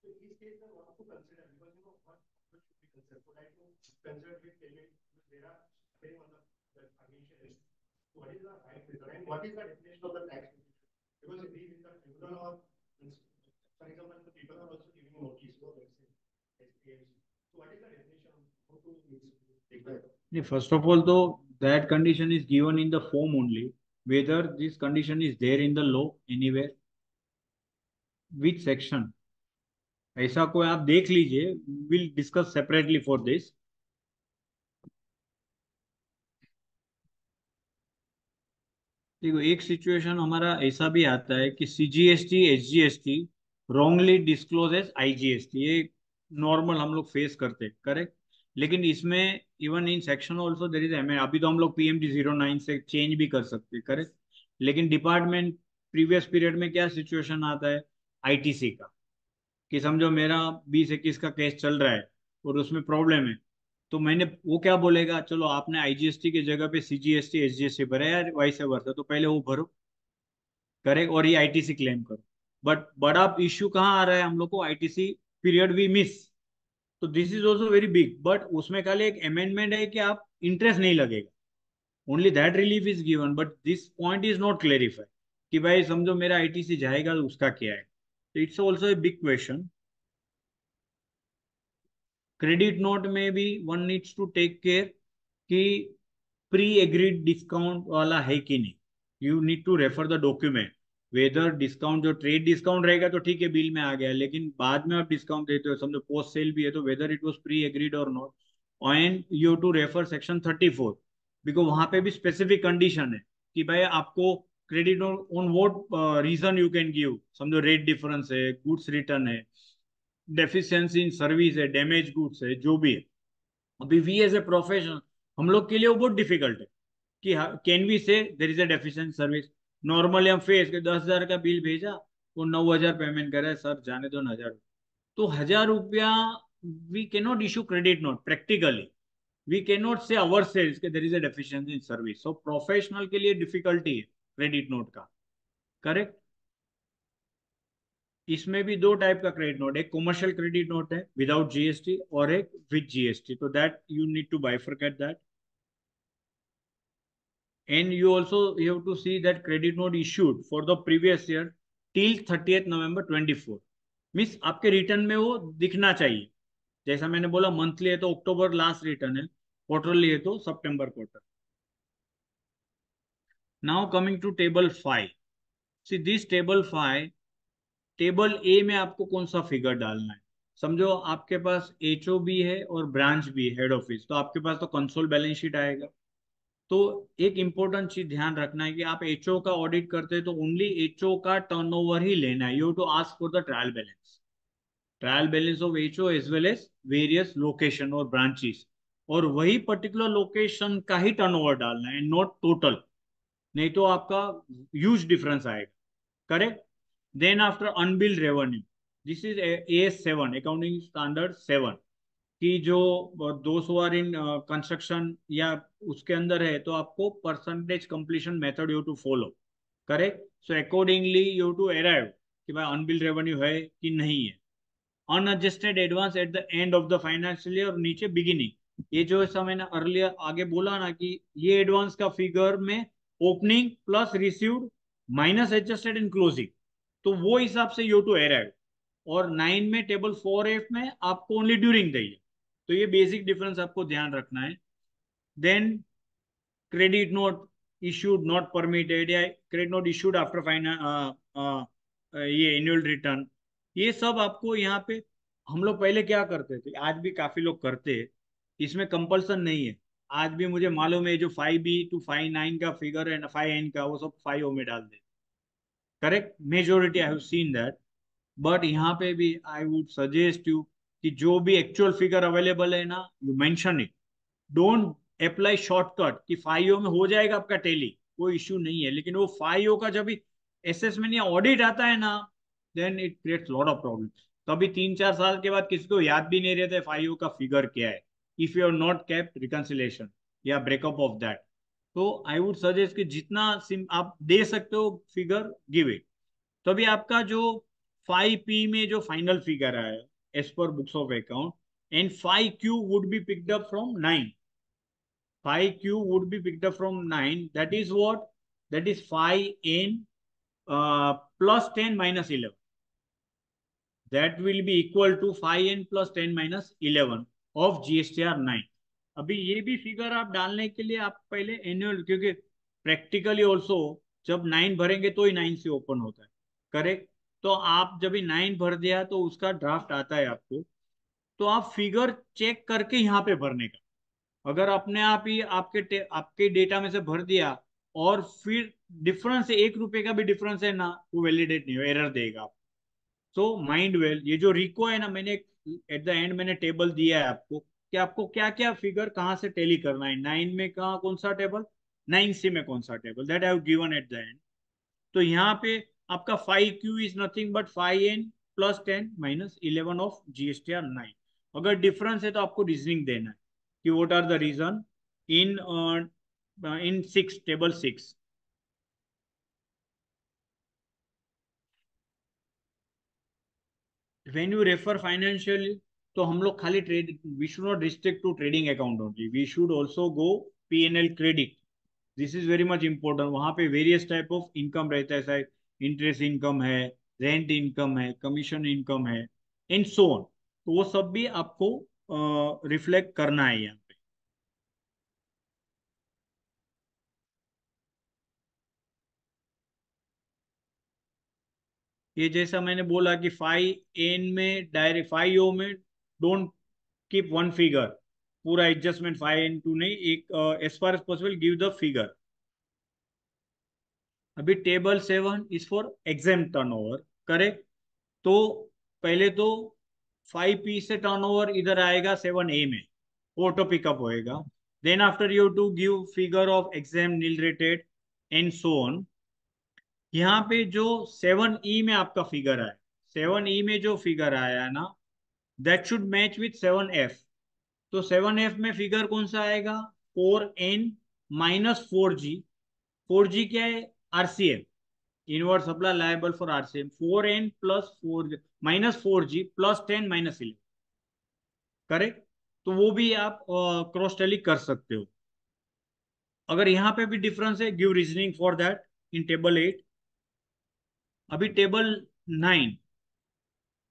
S5: first of all though that condition is given in the form only, whether this condition is there in the law anywhere, which section, ऐसा कोई आप देख लीजिए, will discuss separately for this. देखो एक सिचुएशन हमारा ऐसा भी आता है कि CGST SGST wrongly disclose as IGST, ये नॉर्मल हम लोग फेस करते हैं, करेक्ट। लेकिन इसमें even in section also there is अभी तो हम लोग PMD09 से चेंज भी कर सकते हैं, करेक्ट। लेकिन डिपार्टमेंट प्रीवियस पीरियड में क्या सिचुएशन आता है आईटीसी का, कि समझो मेरा 20-21 का केस चल रहा है और उसमें प्रॉब्लम है, तो मैंने वो क्या बोलेगा, चलो आपने आईजीएसटी की जगह पे सीजीएसटी एसजीएसटी भरा यार वाइस वर्सा, तो पहले वो भरो, करेक्ट, और ये आईटीसी क्लेम करो। बट बड़ा इश्यू कहाँ आ रहा है हम लोग को, आईटीसी पीरियड वी मिस, तो this is also very big. But उसमें खाली एक अमेंडमेंट है कि आप इंटरेस्ट नहीं लगेगा, only that relief is given, but this point is not clarified कि भाई समझो मेरा आईटीसी जाएगा तो उसका क्या है। तो it's also a big question. Credit note में भी one needs to take care कि प्री एग्रीड डिस्काउंट वाला है कि नहीं। You need to refer the document, whether discount जो ट्रेड डिस्काउंट रहेगा तो ठीक है बिल में आ गया, लेकिन बाद में आप डिस्काउंट देते हो, समझो पोस्ट सेल भी है, तो whether it was pre agreed और not. And you to refer section 34 because वहां पे भी स्पेसिफिक कंडीशन है कि भाई आपको credit on what reason you can give, समझो रेट डिफरेंस है, गुड्स रिटर्न है, डेफिशिएंसी इन सर्विस है, डैमेज गुड्स है, जो भी है। अभी वी एज ए प्रोफेशनल हम लोग के लिए वो बहुत डिफिकल्ट है कि can we say there is a deficient service. Normally हम फेस के 10,000 का बिल भेजा, वो 9,000 पेमेंट कर रहा है, सर जाने दो 1,000, तो 1,000 रुपया we can not issue credit note practically, we can not say our sales के there is a deficiency in service. So professional के लिए डिफिकल्टी है क्रेडिट नोट का, करेक्ट। इसमें भी दो टाइप का क्रेडिट नोट, एक कॉमर्शियल क्रेडिट नोट है विदाउट जीएसटी और एक विद जीएसटी, तो that you need to bifurcate that. And you also you have to see that credit note issued for the previous year till 30th November 24 means आपके return में वो दिखना चाहिए। जैसा मैंने बोला मंथली है तो अक्टूबर लास्ट रिटर्न है, क्वार्टरली है तो सितंबर quarter. Now coming to table 5, see this table 5, table A में आपको कौन सा फिगर डालना है। समझो आपके पास एचओ भी है और ब्रांच भी है, हेड ऑफिस, तो आपके पास तो कंसोल बैलेंस शीट आएगा। तो एक इंपॉर्टेंट चीज ध्यान रखना है कि आप एचओ का ऑडिट करते हैं तो ओनली एचओ का टर्नओवर ही लेना है। You to ask for the trial balance of HO as well as various location और ब्रांचेस, और वही पर्टिकुलर लोकेशन का ही टर्नओवर डालना है, नॉट टोटल, नहीं तो आपका ह्यूज डिफरेंस आएगा। Correct. Then after unbilled revenue, this is AS7 accounting standard 7, कि जो दोस्त हु आर इन कंस्ट्रक्शन या उसके अंदर है तो आपको percentage completion method you to follow. Correct. So accordingly you to arrive कि भाई अनबिल्ड रेवेन्यू है कि नहीं है। Unadjusted advance at the end of the financial year, और नीचे बिगिनिंग, ये जो ऐसा मैंने अर्लियर आगे बोला ना कि ये एडवांस का फिगर में opening plus received minus adjusted in closing, तो वो हिसाब से यू टू अराइव। और 9 में टेबल 4F में आपको ओनली ड्यूरिंग द ईयर, तो ये बेसिक डिफरेंस आपको ध्यान रखना है। Then credit note issued not permitted, या credit note issued after final, ये एनुअल रिटर्न, ये सब आपको यहाँ पे, हम लोग पहले क्या करते थे, आज भी काफी लोग करते हैं, इसमें कंपल्सन नहीं है। आज भी मुझे मालूम है जो 5B to 5-9 का फिगर है ना, 5N का, वो सब 5O में डाल दे। Correct, majority I have seen that. But यहाँ पे भी आई वुड सजेस्ट यू कि जो भी एक्चुअल फिगर अवेलेबल है ना, you mention it, don't apply shortcut कि 5O में हो जाएगा आपका टेली, कोई इश्यू नहीं है। लेकिन वो 5O का जब भी असेसमेंट या ऑडिट आता है ना, then it creates lot of problem. तभी 3-4 साल के बाद किसी को याद भी नहीं रहता है 5O का फिगर क्या है, if you are not kept reconciliation या ब्रेकअप ऑफ दैट। तो आई वुड सजेस्ट कि जितना आप दे सकते हो फिगर, गिव इट। तभी आपका जो 5P में जो फाइनल फिगर आया as per books of account, and 5Q would be picked up from 9, 5Q would be picked up from 9. That is what? That is 5N plus 10 minus 11. That will be equal to 5N plus 10 minus 11 of GSTR 9. अभी ये भी figure आप डालने के लिए आप पहले annual, क्योंकि प्रैक्टिकली ऑल्सो जब 9 भरेंगे तो ही 9 से ओपन होता है। करेक्ट। तो आप जब भी 9 भर दिया तो उसका ड्राफ्ट आता है आपको, तो आप फिगर चेक करके यहाँ पे भरने का। अगर अपने आप ही आपके डेटा में से भर दिया और फिर डिफरेंस, 1 रुपए का भी डिफरेंस है ना, वो वैलिडेट नहीं हो, एरर देगा आप। सो माइंड वेल, ये जो रिको है ना, मैंने एट द एंड मैंने टेबल दिया है आपको कि आपको क्या क्या फिगर कहाँ से टेली करना है, 9 में कहाँ कौन सा टेबल, 9C में कौन सा table, that I have given at the end. तो यहाँ पे आपका 5Q is nothing but 5N plus 10 minus 11 of GSTR 9। अगर डिफरेंस है तो आपको रीजनिंग देना है कि what are the reason in 6, table 6। When you refer financial, तो हम लोग खाली trade, we should not restrict to trading account only, we should also go P&L credit. This is very much important. वहां पे various type of income रहता है, शायद interest income है, रेंट इनकम है, कमीशन इनकम है, एंड सो ऑन। तो वो सब भी आपको रिफ्लेक्ट करना है यहाँ पे। ये जैसा मैंने बोला कि 5N में डायरेक्ट, 5O में डोंट कीप वन फिगर, पूरा एडजस्टमेंट 5N2 नहीं, एक as far as possible give the figure. अभी table 7 is for exempt turnover. Correct. तो पहले तो 5P से टर्नओवर इधर आएगा 7A में, ऑटो पिकअप होएगा। Then after you to give figure of exempt nil rated and so on. यहाँ पे जो 7E में आपका फिगर आया, 7E में जो फिगर आया ना, that should match with 7F। तो 7F में फिगर कौन सा आएगा, 4N माइनस 4G। 4G क्या है, RCM, inward supply liable for RCM। 4N plus 4 minus 4G plus 10 minus 11। Correct. तो वो भी आप क्रॉस टेली कर सकते हो। अगर यहाँ पे भी डिफरेंस है, give reasoning for that in table 8। अभी टेबल 9,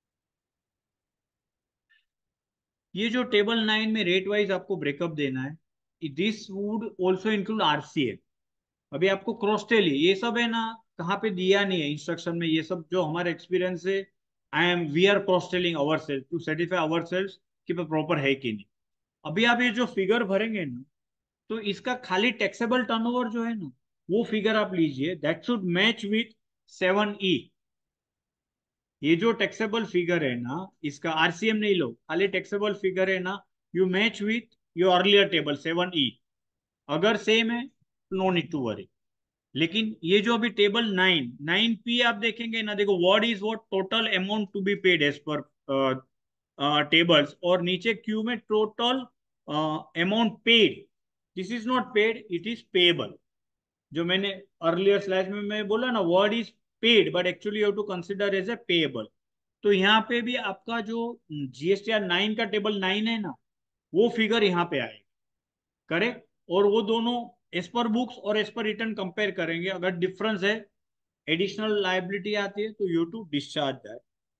S5: ये जो टेबल 9 में रेट वाइज आपको ब्रेकअप देना है, this would also include RCF. अभी आपको क्रॉस टेली ये सब है ना, कहाँ पे दिया नहीं है इंस्ट्रक्शन में, ये सब जो हमारे एक्सपीरियंस से we are cross tallying our self to satisfy our self कि प्रॉपर है कि नहीं। अभी आप ये जो फिगर भरेंगे ना, तो इसका खाली टैक्सेबल टर्नओवर जो है ना, वो फिगर आप लीजिए, that should match with 7E। ये जो टैक्सेबल फिगर है ना, इसका आरसीएम नहीं लो, खाली टैक्सेबल फिगर है ना, you match with your earlier table 7E। अगर सेम है, नो नीड टू वरी। लेकिन ये जो अभी टेबल 9P आप देखेंगे ना, देखो what is what total amount to be paid as per tables, और नीचे क्यू में total amount paid. This is not paid, it is payable. जो मैंने अर्लियर स्लाइड में मैं बोला ना, word is paid but actually you have to consider as a payable. तो यहाँ पे भी आपका जो GSTR 9 का टेबल 9 है ना, वो फिगर यहाँ पे आएगा, करेक्ट। और वो दोनों एज पर बुक्स और एज पर रिटर्न कंपेयर करेंगे, अगर डिफरेंस है, एडिशनल लाइबिलिटी आती है, तो you to discharge that.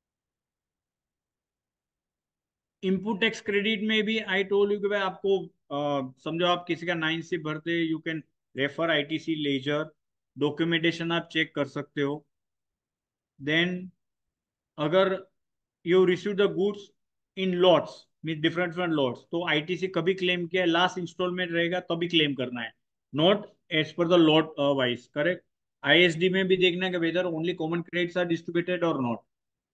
S5: Input tax credit में भी आई टोल यू कि भाई आपको समझो आप किसी का 9C भरते, you can refer ITC ledger, documentation आप चेक कर सकते हो। देन अगर you receive the goods in lots mean different different lots, तो ITC कभी क्लेम किया, लास्ट इंस्टॉलमेंट रहेगा तभी क्लेम करना है, not as per the lot wise, correct. ISD में भी देखना है कि whether only common credits are distributed और नॉट।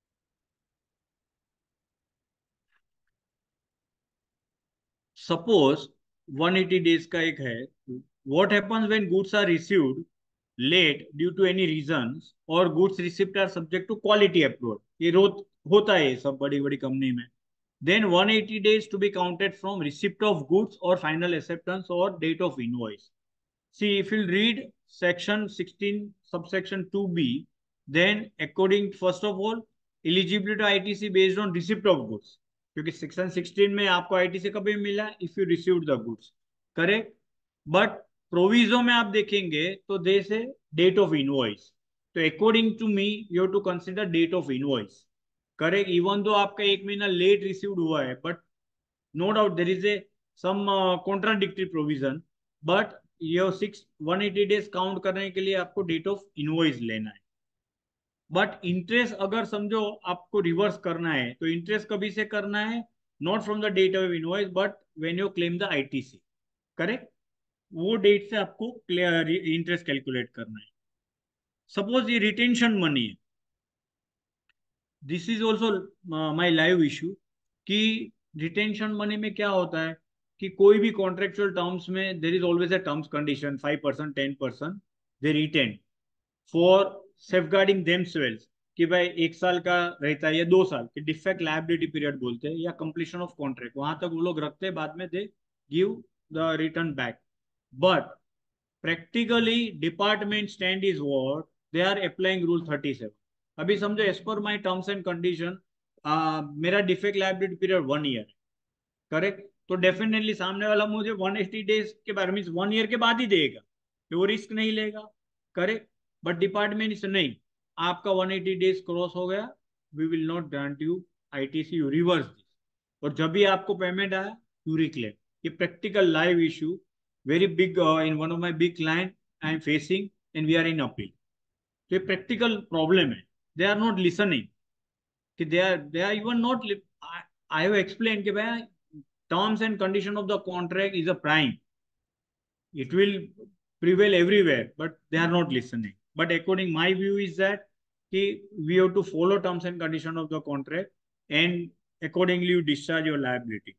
S5: सपोज 180 डेज का एक है, what happens when goods are received late due to any reasons और goods receipt are subject to quality approval. ये रोज होता है सब बड़ी बड़ी कंपनी में। Then 180 days to be counted from receipt of goods or final acceptance or date of invoice. See, if you read section 16 subsection 2B, then according first of all eligibility to ITC based on receipt of goods, क्योंकि section 16 में आपको ITC कभी मिला, if you received the goods, correct. But proviso में आप देखेंगे तो they say date of invoice, तो according to me you have to consider date of invoice, correct. Even though आपका 1 महीना लेट रिसीव्ड हुआ है, but no doubt there is a some contradictory provision, but ये 180 डेज काउंट करने के लिए आपको डेट ऑफ इनवॉइस लेना है। बट इंटरेस्ट अगर समझो आपको रिवर्स करना है, तो इंटरेस्ट कभी से करना है, not from the date of invoice but when you claim the ITC, correct. वो डेट से आपको इंटरेस्ट कैलकुलेट करना है। सपोज ये रिटेंशन मनी है, this is also my live issue, कि रिटेंशन मनी में क्या होता है कि कोई भी कॉन्ट्रेक्चुअल टर्म्स में there is always a terms condition 5% 10% they retain for safeguarding themselves, कि भाई 1 साल का रहता है या 2 साल कि डिफेक्ट लायबिलिटी पीरियड बोलते हैं, या कंप्लीशन ऑफ कॉन्ट्रैक्ट, वहां तक वो लोग रखते हैं, बाद में they give the return back. But practically department stand is what they are applying rule 37। अभी समझो as per my terms and condition मेरा defect liability period 1 year, correct. तो डेफिनेटली सामने वाला मुझे 180 डेज के बाद मीन 1 ईयर के बाद ही देगा, वो रिस्क नहीं लेगा, करेक्ट। बट डिपार्टमेंट से नहीं, आपका 180 डेज क्रॉस हो गया, we will not grant you ITC, you reverse this, और जब भी आपको पेमेंट आया यू रिक्लेम। ये practical live issue very big in one of my big client I am facing and we are in appeal. तो ये practical problem है, they are not listening, कि they are even not I have explained कि भाई terms and condition of the contract is a prime, it will prevail everywhere, but they are not listening. But according my view is that कि we have to follow terms and condition of the contract and accordingly you discharge your liability.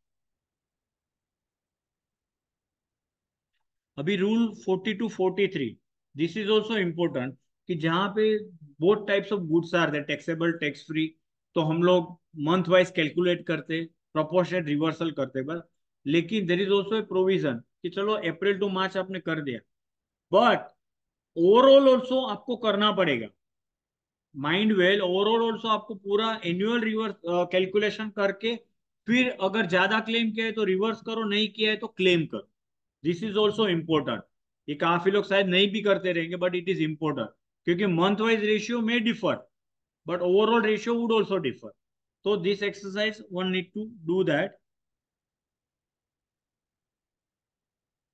S5: अभी rule 40 to 43, this is also important, कि जहाँ पे both types of goods are there, taxable tax free, तो हम लोग month wise calculate करते, proportionate reversal करते, बस। लेकिन there is also a provision कि चलो अप्रैल टू मार्च आपने कर दिया, बट ओवरऑल ऑल्सो आपको करना पड़ेगा, माइंड वेल, ओवरऑल ऑल्सो आपको पूरा एनुअल रिवर्स कैलकुलेशन करके, फिर अगर ज्यादा क्लेम किया है तो रिवर्स करो, नहीं किया है तो क्लेम करो। दिस इज ऑल्सो इम्पोर्टेंट, ये काफी लोग शायद नहीं भी करते रहेंगे, बट इट इज इम्पोर्टेंट, क्योंकि मंथ वाइज रेशियो में differ but overall ratio would also differ. तो this exercise one need to do that.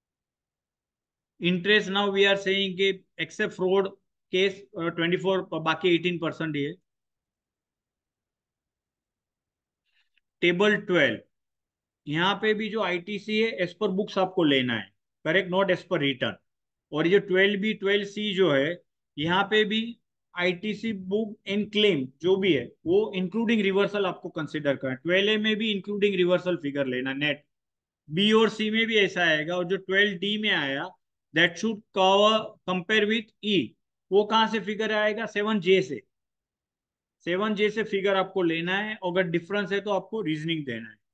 S5: Interest now we are saying कि एक्सेप्ट फ्रॉड केस 24, बाकी 18% है। टेबल 12, यहाँ पे भी जो आईटीसी है एज पर बुक्स आपको लेना है, correct, not as per return. और ये 12B 12C जो है, यहाँ पे भी आईटीसी बुक एंड क्लेम जो भी है वो इंक्लूडिंग रिवर्सल आपको कंसिडर करना है। 12A में भी इंक्लूडिंग रिवर्सल फिगर लेना नेट। बी और सी में भी ऐसा आएगा। और जो 12D में आया, that should cover compare with E, वो कहाँ से फिगर आएगा? 7J से। 7J से फिगर आपको लेना है, अगर डिफरेंस है तो आपको रीजनिंग देना है।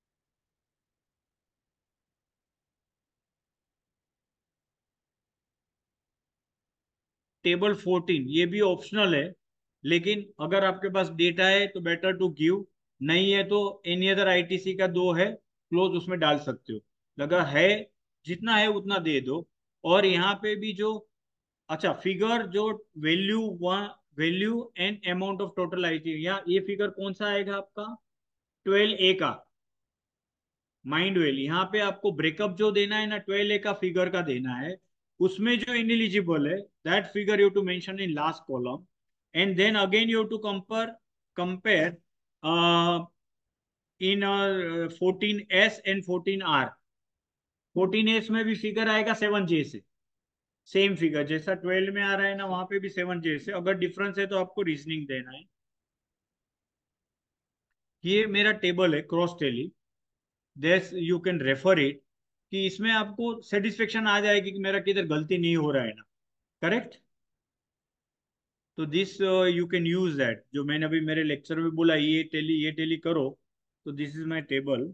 S5: टेबल 14 ये भी ऑप्शनल है, लेकिन अगर आपके पास डेटा है तो बेटर टू गिव, नहीं है तो एनी अदर आईटीसी का दो है क्लोज, उसमें डाल सकते हो। लगा है, जितना है उतना दे दो। और यहाँ पे भी जो, अच्छा फिगर जो value one, value and amount of total IT, यहाँ ये फिगर कौन सा आएगा आपका? 12A का माइंड वेल। यहाँ पे आपको ब्रेकअप जो देना है ना, 12A का फिगर का देना है। उसमें जो इनएलिजिबल है, that figure you to mention in last column, and then again you to compare in 14S and 14R। 14S में भी फिगर आएगा 7J से, सेम फिगर जैसा 12 में आ रहा है ना, वहां पे भी 7J से। अगर डिफरेंस है तो आपको रीजनिंग देना है। ये मेरा टेबल है cross tally, this you can refer it, कि इसमें आपको सेटिस्फेक्शन आ जाएगी कि मेरा किधर गलती नहीं हो रहा है ना, करेक्ट। तो this you can use that, जो मैंने अभी मेरे लेक्चर में बोला ये टेली करो। तो दिस इज माय टेबल।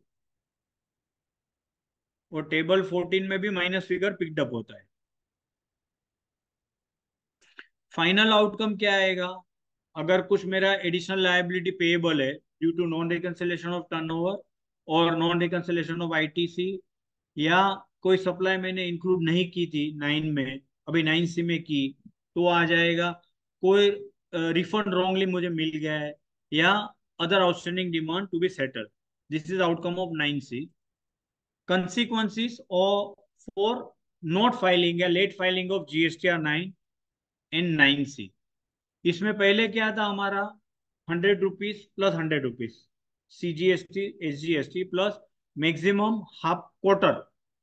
S5: और टेबल 14 में भी माइनस फिगर पिकड होता है। फाइनल आउटकम क्या आएगा? अगर कुछ मेरा एडिशनल लायबिलिटी पेएबल है due to non reconciliation of turnover और नॉन रिकंसिलेशन ऑफ आईटीसी, या कोई सप्लाई मैंने इंक्लूड नहीं की थी 9 में, अभी 9C में की, तो आ जाएगा। कोई रिफंड रॉन्गली मुझे मिल गया है, या other outstanding demand to be settled, this is outcome of 9C। consequences or for not filing या late filing of GSTR 9 and 9C। इसमें पहले क्या था हमारा? 100 rupees plus 100 rupees, CGST SGST plus maximum half quarter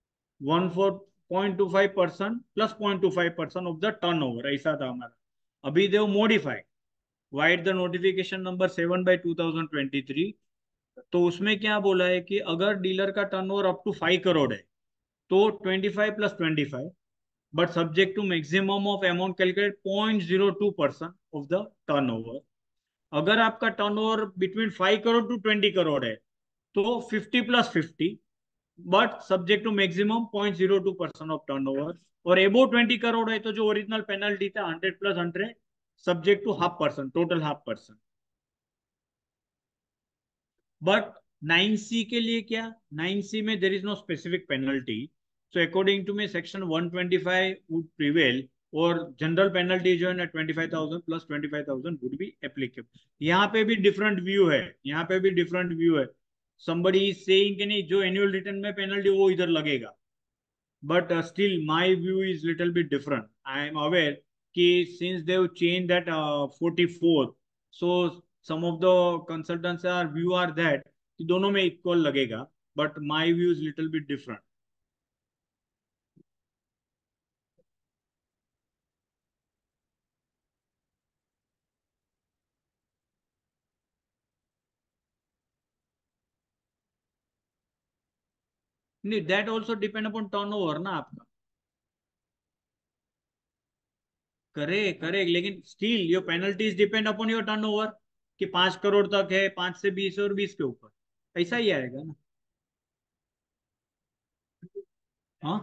S5: 14.25% plus 0.25% of the turnover, ऐसा था हमारा। अभी they've modified vide the notification number 7/2023। तो उसमें क्या बोला है कि अगर डीलर का टर्नओवर अप टू 5 करोड़ है तो 25 plus 25, but subject to maximum of amount calculate 0.02% of the turnover. अगर आपका turnover between 5 crore to 20 crore है तो 50 plus 50, but subject to maximum 0.02% of turnover. और एबो 20 करोड़ है तो जो ओरिजिनल पेनल्टी था 100 plus 100, subject to 0.5%, total 0.5%। But 9C के लिए क्या? 9C में there is no specific penalty, so according to me section 125 would prevail, और जनरल पेनल्टी जो है ना 25,000 प्लस 25,000 वुड बी एप्लीकेबल। यहाँ पे भी डिफरेंट व्यू है, यहाँ पे भी डिफरेंट व्यू है। somebody is saying कि नहीं, जो एनुअल रिटर्न में पेनल्टी वो इधर लगेगा, but still my view is little bit different. I am aware कि since they have changed that 44, so some of the consultants are view are that कि दोनों में equal लगेगा, but my view is little bit different. नहीं, that also depend upon turnover ना आपका। करे करे, लेकिन still your penalties depend upon your turnover, कि 5 करोड़ तक है, 5 से 20 और 20 के ऊपर, ऐसा ही आएगा ना। हाँ,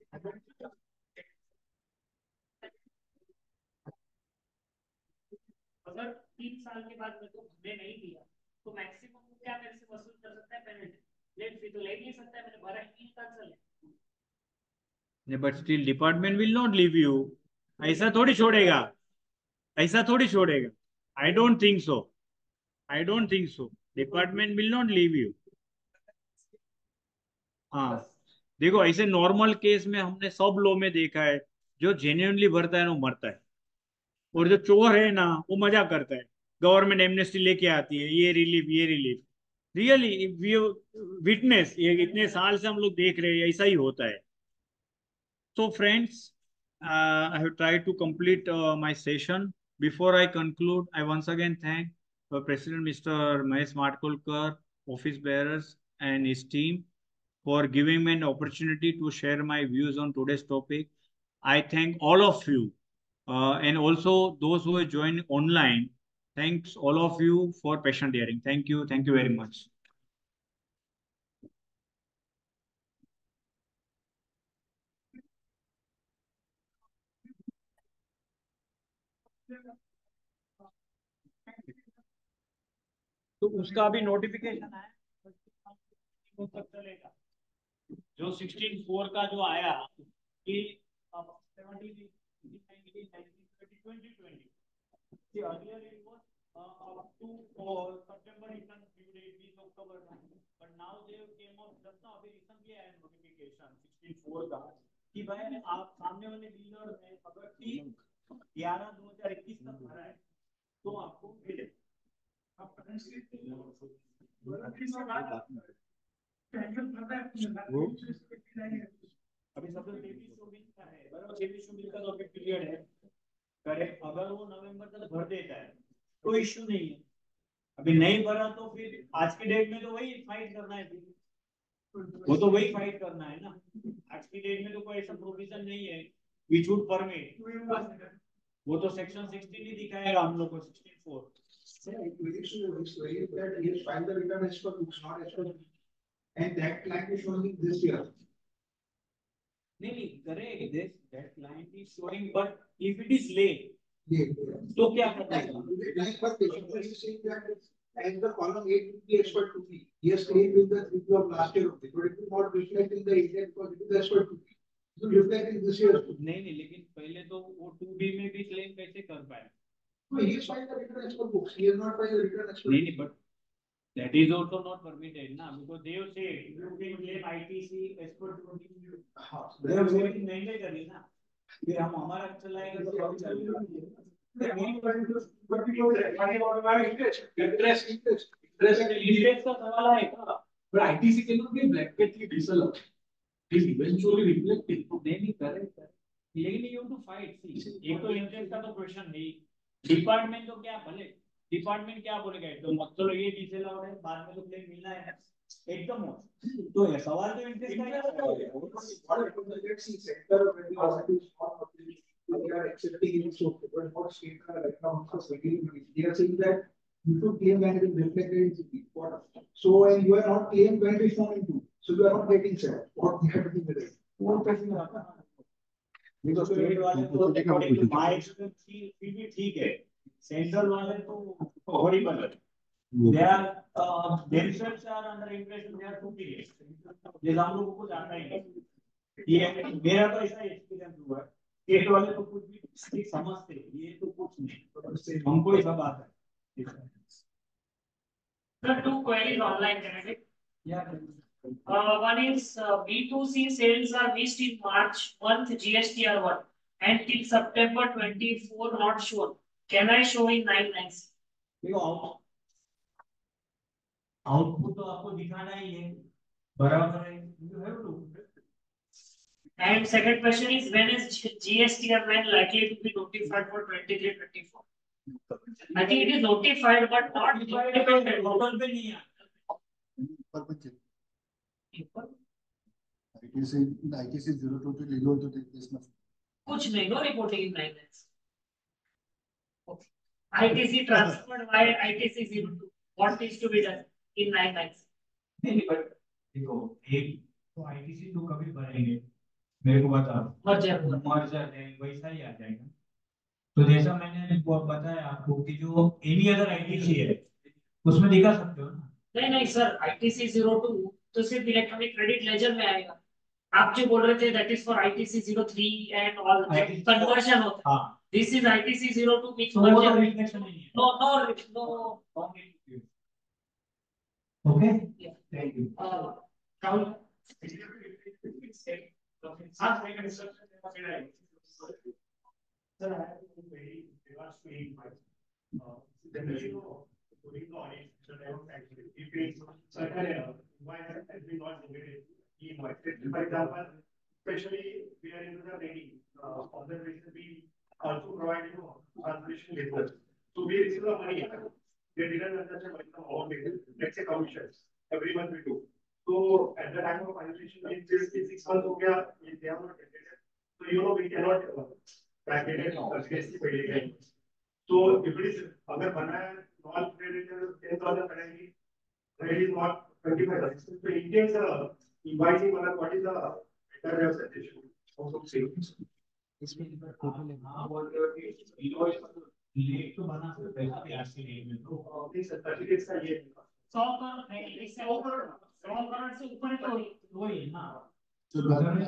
S2: अगर 3 साल के बाद मेरे को भरने नहीं दिया तो मैक्सिमम क्या मेरे से वसूल कर सकता है पेनल्टी? लेट फी तो ले नहीं सकता है, मैंने भरा ही नहीं, कैंसिल है।
S5: But still department will not leave you, ऐसा थोड़ी छोड़ेगा, ऐसा थोड़ी छोड़ेगा। I don't think so, I don't think so, department will not leave you. हाँ, देखो ऐसे नॉर्मल केस में हमने सब लॉ में देखा है, जो जेन्युइनली भरता है वो मरता है, और जो चोर है ना वो मजा करता है। गवर्नमेंट एमनेस्टी लेके आती है, ये रिलीफ ये रिलीफ। रियली वी विटनेस, ये इतने साल से हम लोग देख रहे हैं, ऐसा ही होता है। So friends, I have tried to complete my session. Before I conclude, I once again thank President Mr. Mahesh Matkolkar, office bearers, and his team for giving me an opportunity to share my views on today's topic. I thank all of you, and also those who have joined online. Thanks all of you for patient hearing. Thank you. Thank you very much. तो उसका भी notification आया, वो कब चलेगा? जो 16/4 का जो आया कि 17, 19, 20, 20. See, earlier it was up to September return due date is October 9, but now they came out just now, अभी recently आया notification 16/4 का कि भाई आप सामने वाले डीलर ने अगर 11/2021 तक भरा है तो आपको मिले। अभी सब 2300 बिल का है, बराबर 2300 बिल का तो अभी पीरियड है, करेक्ट। अगर वो नवंबर तक भर देता है तो इश्यू नहीं है, अभी नहीं भरा तो फिर आज के डेट में तो वही फाइट करना है, वो तो वही फाइट करना है ना। आज की डेट में तो कोई ऐसा प्रोविजन नहीं है विच वुड परमिट, वो तो सेक्शन 16 ही दिखाएगा हम लोग को 16/4।
S6: And that client is showing this year.
S5: नहीं correct, this that client is showing, but if it is late,
S6: Yeah.
S5: तो क्या करना है?
S6: Like what patient is saying that and the column 8 will be expert to be. Yes, claim with the review of last year only, but it will not reflect in the India because it is expert to be. It will reflect in this year.
S5: नहीं लेकिन पहले तो वो 2B में भी claim कैसे कर पाए?
S6: No, he has filed the return expert books. He has not filed the return expert.
S5: नहीं but that is also not permitted ना, because they have said you can claim ITC expert to be, they have said it mandatory ना, फिर हम हमारा चलाएंगे तो और चलेगा। इंटरेस्ट का सवाल है का,
S6: But ITC cannot be blanketly disallowed. It is eventually reflected.
S5: नहीं करेक्ट, लेकिन you have to fight। एक तो इंटरेस्ट का तो क्वेश्चन नहीं, डिपार्टमेंट तो क्या भले डिपार्टमेंट क्या बोलेगा एकदम चलो ये डिसेल आउट है, बाद में तो क्लेम मिलना है एकदम हो, तो ये सवाल तो इंटरेस्ट का
S6: you should claim when it is reflected in the quarter. So when you are not claimed when it is shown into, so you are not getting set. What you have to do with it?
S5: because state वाले तो according to my experience फिर भी ठीक है, central वाले तो horrible है। They are themselves are under impression they are superior, ये हम लोगों को जानना ही नहीं। ये मेरा तो ऐसा एक्सपीरियंस हुआ है, स्टेट वाले तो कुछ भी समझते, ये तो कुछ नहीं, हमको ही सब आता है।
S2: The two queries online, correct?
S5: Yeah.
S2: One is B2C sales are missed in March month GSTR 1 and till September 24 not shown. Can I show in 9 lines?
S5: देखो आउटपुट तो आपको दिखाना ही है, बराबर है, you have to.
S2: And second question is when is GSTR 9 likely to be notified for 23-24? I think it is notified but not implemented.
S5: Total पे नहीं है।
S3: ITC 02 to legal to take this much.
S2: कुछ नहीं, no reporting in 9 lines. ITC transferred via ITC 02. What needs to be done in 9 lines?
S5: नहीं but देखो एक तो ITC तो कभी भरेंगे, मेरे को बता मर्जर है वैसा ही आ जाएगा। तो जैसा मैंने बताया आपको कि जो एनी अदर आईटीसी है उसमें दिखा सकते हो ना।
S2: नहीं सर, ITC 02 तो सिर्फ इलेक्ट्रॉनिक क्रेडिट लेजर में आएगा। आप जो बोल रहे थे that is for ITC 03 and all conversion होता है। This is ITC 02 which version
S5: reflection नहीं है।
S2: no
S5: Okay,
S2: yeah.
S5: thank you.
S2: Rahul
S1: Sir, I have been very regards to generally, during the audit, the level actually, if it's certain why has been not negative, he invited, for example, especially we are into the rating, observation, we also provide, translation labels. So we receive the money, they didn't understand money from all basis, let's say commissions, every month we do. So at the time of finalization, it is 6 months, they are not getting it. So, we cannot bracket it against the pay. So if it is अगर बना है non creditor 10,000 करेंगी, it is not 25,000. So in case invoicing मतलब what is the better way of suggestion? Also savings. इसमें हाँ बोल रहे हो कि invoice लेट तो बना सकते हैं अभी आज के डेट में तो नहीं सर 30 का ये
S2: 100 करोड़ से ऊपर तो वही है ना।
S1: So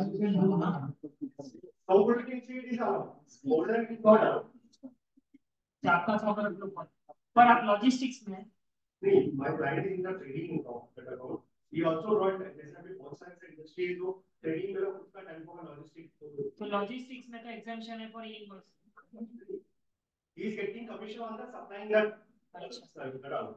S1: how would you see it is more than it got out?
S2: आपका 100 करोड़ के ऊपर पर आप लॉजिस्टिक्स में
S1: नहीं, my client is in the trading account. He also wrote that जैसे अभी बहुत सारे industry है तो trading में उसका टाइम होगा logistics
S2: तो लॉजिस्टिक्स में तो एग्जाम्पशन है for invoice.
S1: he is getting commission on the supplying that around.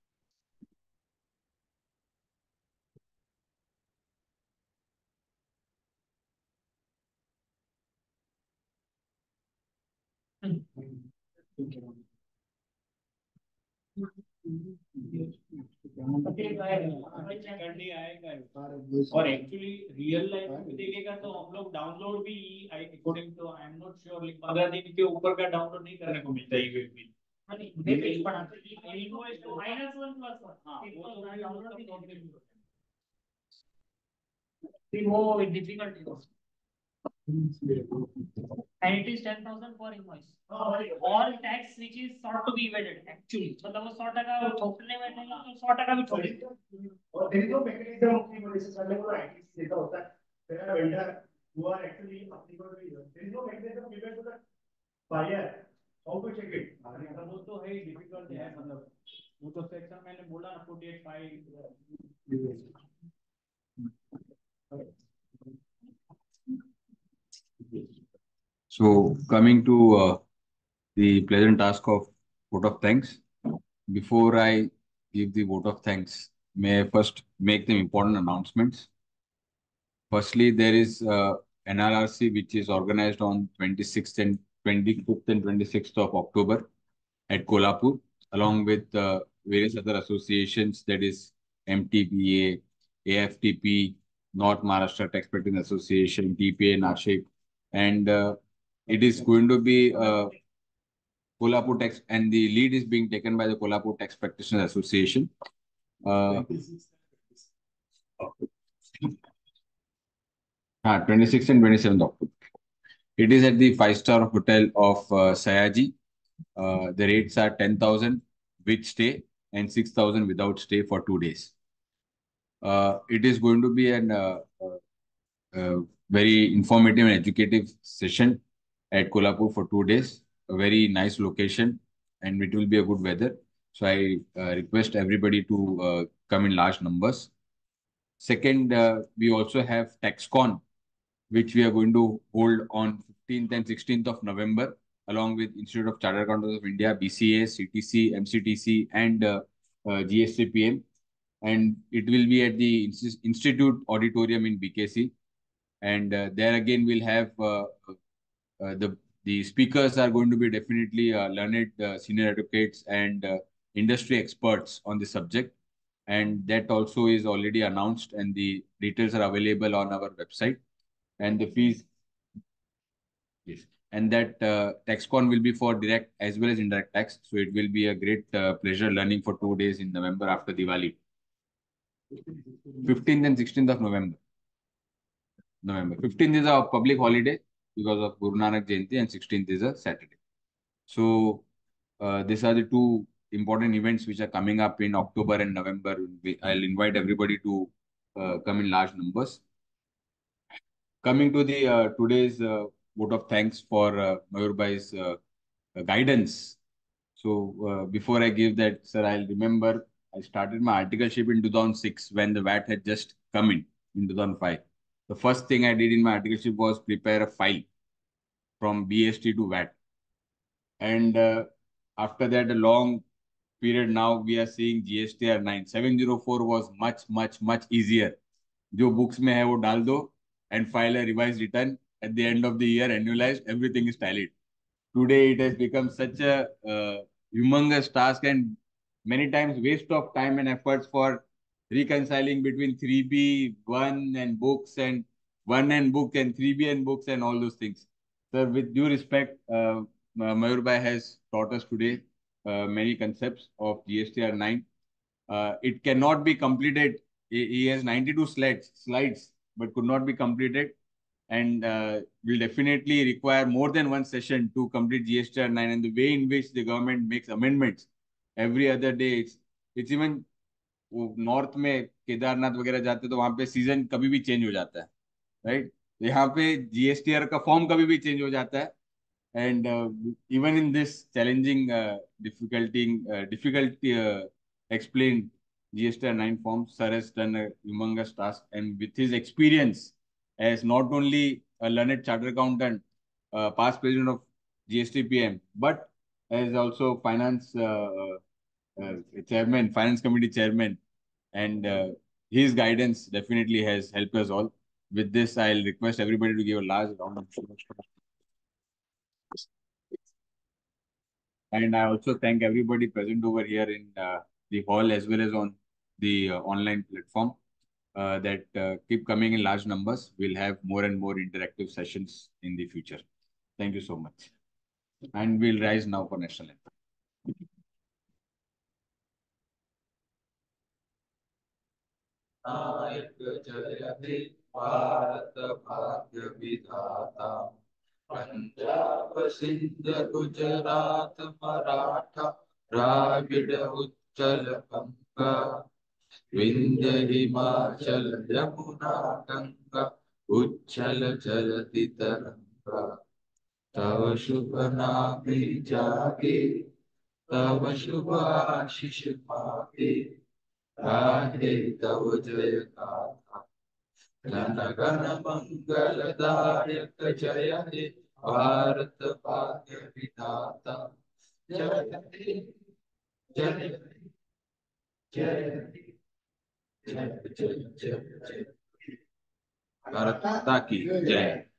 S5: और एक्चुअली रियल लाइफ में देखेगा तो हम लोग डाउनलोड भी according to I am not sure, लेकिन 15 दिन के ऊपर का डाउनलोड नहीं करने को मिलता है भी।
S2: वो difficult and it is 10,000 per invoice. All tax which is sought to be evaded actually. मतलब वो 100% ठोकने में नहीं तो 100% भी ठोकेंगे।
S1: और there is no mechanism की वजह से करने को ITC देता होता है। There are vendor who are actually applicable to it. There is no mechanism given to the buyer. How to check it?
S5: वो तो है डिफिकल्ट है, मतलब वो तो सेक्शन मैंने बोला ना 48(5).
S7: So coming to the pleasant task of vote of thanks. Before I give the vote of thanks, may I first make the important announcements. Firstly, there is NRRC which is organized on 26th and 25th and 26th of October at Kolhapur, along with various other associations, that is MTBA, AFTP, North Maharashtra Tax Practitioners Association, TPA, Nashik, and it is going to be Kolhapur Tax, and the lead is being taken by the Kolhapur Tax Practitioners Association. 26th and 27th October. It is at the 5-star hotel of Sayaji. The rates are 10,000 with stay and 6,000 without stay for 2 days. It is going to be an very informative and educative session at Kolhapur for 2 days. A very nice location, and it will be a good weather. So I request everybody to come in large numbers. Second, we also have TaxCon, which we are going to hold on 15th and 16th of November, along with Institute of Chartered Accountants of India, BCA, CTC, MCTC, and GSTPM. And it will be at the Institute Auditorium in BKC. And there again, we'll have the speakers are going to be definitely learned senior advocates and industry experts on the subject. And that also is already announced, and the details are available on our website. And the fees, yes, and that TaxCon will be for direct as well as indirect tax. So it will be a great pleasure learning for 2 days in November after Diwali. 15th and 16th of November. 15th is a public holiday because of Guru Nanak Jayanti, and 16th is a Saturday. So these are the two important events which are coming up in October and November. I'll invite everybody to come in large numbers. Coming to the today's vote of thanks for Mayur Bhai's guidance. So before I give that, sir, I'll remember I started my articleship in 2006 when the VAT had just come in 2005. the first thing I did in my articleship was prepare a file from BST to VAT. And after that, a long period, now we are seeing GSTR 9. 704 was much easier. जो books में है वो डाल दो and file a revised return at the end of the year, annualized, everything is tallied. Today it has become such a humongous task and many times waste of time and efforts for reconciling between 3B, 1 and books and 1 and book and 3B and books and all those things. Sir, with due respect, Mayur Bhai has taught us today many concepts of GSTR 9. It cannot be completed. He has 92 slides, but could not be completed and will definitely require more than one session to complete GSTR 9. And the way in which the government makes amendments every other day, it's even north में केदारनाथ वगैरह जाते तो वहां पे season कभी भी change हो जाता है, राइट? यहाँ पे GSTR का फॉर्म कभी भी चेंज हो जाता है. And even in this challenging difficulty explained GSTR 9 form, Sir has done a humongous task. And with his experience as not only a learned chartered accountant, past president of GSTPM, but as also finance chairman, finance committee chairman, and his guidance definitely has helped us all. With this, I'll request everybody to give a large round of applause. And I also thank everybody present over here in the hall as well as on the online platform that keep coming in large numbers. We'll have more and more interactive sessions in the future. Thank you so much. And we'll rise now for national anthem.
S8: नायक जय हे भारत भाग्य विधाता, पंजाब सिंध गुजरात मराठा द्राविड़ उत्कल बंगा, विंध्य हिमाचल यमुना गंगा, उच्छल जलति तरंगा. तव शुभ नामे जागे, तव शुभ आशीष मागे, गाहे तव जय गाथा. जन गण मंगलदायक जय हे भारत भाग्य विधाता. जय हे जय हे जय जय जय जय जय.
S7: भारत माता की जय.